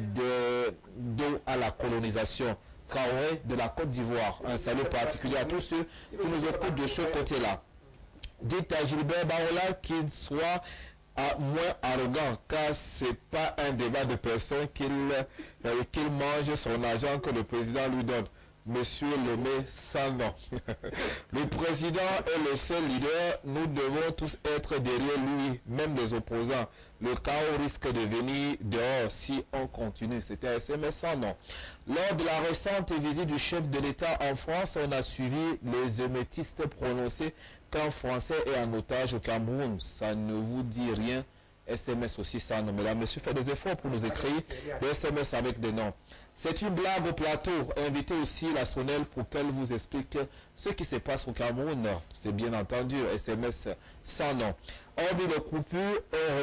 d'eau à la colonisation. Traoré de la Côte d'Ivoire. Un salut particulier à tous ceux qui nous écoutent de ce côté-là. Dites à Gilbert Barola qu'il soit moins arrogant, car c'est pas un débat de personnes qu'il mange son argent que le président lui donne. Monsieur Lemay sans nom. Le président est le seul leader, nous devons tous être derrière lui, même les opposants. Le chaos risque de venir dehors si on continue. C'était un SMS sans nom. Lors de la récente visite du chef de l'État en France, on a suivi les émétistes prononcer qu'un Français est en otage au Cameroun. Ça ne vous dit rien. SMS aussi sans nom. Mesdames, messieurs, faites des efforts pour nous écrire des SMS avec des noms. C'est une blague au plateau. Invitez aussi la Sonnelle pour qu'elle vous explique ce qui se passe au Cameroun. C'est bien entendu SMS sans nom. Hormis les coupures,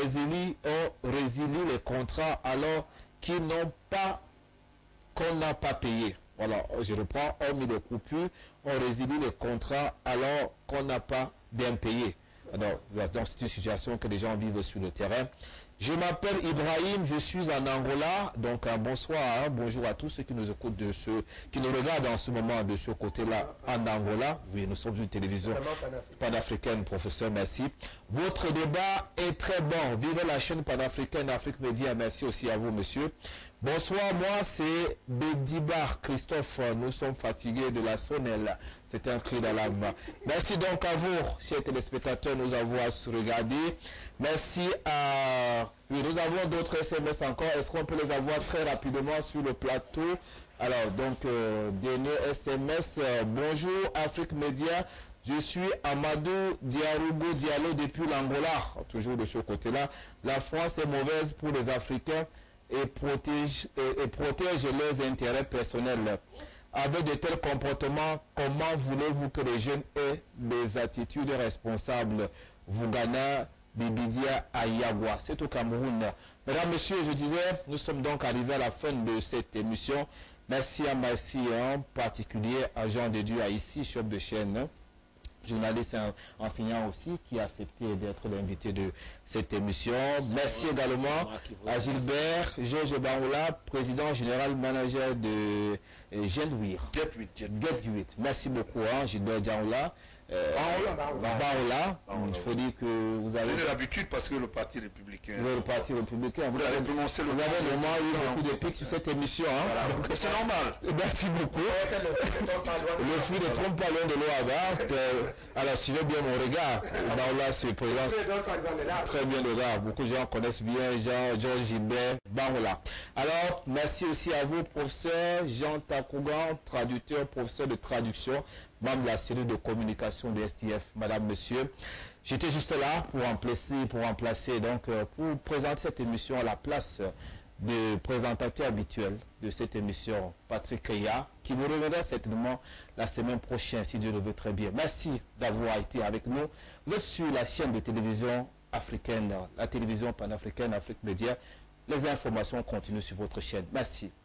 on résilie les contrats alors qu'ils n'ont pas, qu'on n'a pas payé. Voilà, je reprends. Hormis les coupures, on résilie les contrats alors qu'on n'a pas bien payé. Alors, donc c'est une situation que les gens vivent sur le terrain. Je m'appelle Ibrahim, je suis en Angola. Donc bonsoir, bonjour à tous ceux qui nous écoutent qui nous regardent en ce moment de ce côté-là en Angola. Oui, nous sommes une télévision panafricaine, professeur, merci. Votre débat est très bon. Vive la chaîne panafricaine Afrique Média. Merci aussi à vous, monsieur. Bonsoir, moi c'est Bédibar Christophe. Nous sommes fatigués de la Sonnelle. C'est un cri d'alarme. Merci donc à vous, chers téléspectateurs, nous avons regardé. Merci à... Oui, nous avons d'autres SMS encore. Est-ce qu'on peut les avoir très rapidement sur le plateau? Alors, donc, dernier SMS. Bonjour, Afrique Média. Je suis Amadou Diarougo Diallo depuis l'Angola. Toujours de ce côté-là. La France est mauvaise pour les Africains et protège leurs intérêts personnels. Avec de tels comportements, comment voulez-vous que les jeunes aient des attitudes responsables? Vougana, Bibidia, Ayagua, c'est au Cameroun. Mesdames, messieurs, je disais, nous sommes donc arrivés à la fin de cette émission. Merci à Massi, en particulier à Jean de Dieu ici, chef de chaîne, journaliste et enseignant aussi, qui a accepté d'être l'invité de cette émission. Merci également à Gilbert Georges Baroula, président général manager de Get8. Merci beaucoup, Gilbert Baroula. Baoula. Il faut dire que vous avez l'habitude parce que le Parti républicain. Le Parti républicain. Vous avez prononcé le. Vous avez vraiment eu beaucoup de pics sur cette émission. Hein? Voilà. C'est normal. Merci beaucoup. Le fruit ne trompe pas loin de l'eau. Alors, suivez bien mon regard. Baoula se présente très bien le regard. Beaucoup de gens connaissent bien Georges Gilbert Baoula. Alors, merci aussi à vous, professeur Jean Takougan, traducteur, professeur de traduction, membre de la cellule de communication de STF. Madame, monsieur, j'étais juste là pour remplacer, donc, pour présenter cette émission à la place du présentateur habituel de cette émission, Patrick Réa, qui vous reviendra certainement la semaine prochaine, si Dieu le veut très bien. Merci d'avoir été avec nous. Vous êtes sur la chaîne de télévision africaine, la télévision panafricaine, Afrique Média. Les informations continuent sur votre chaîne. Merci.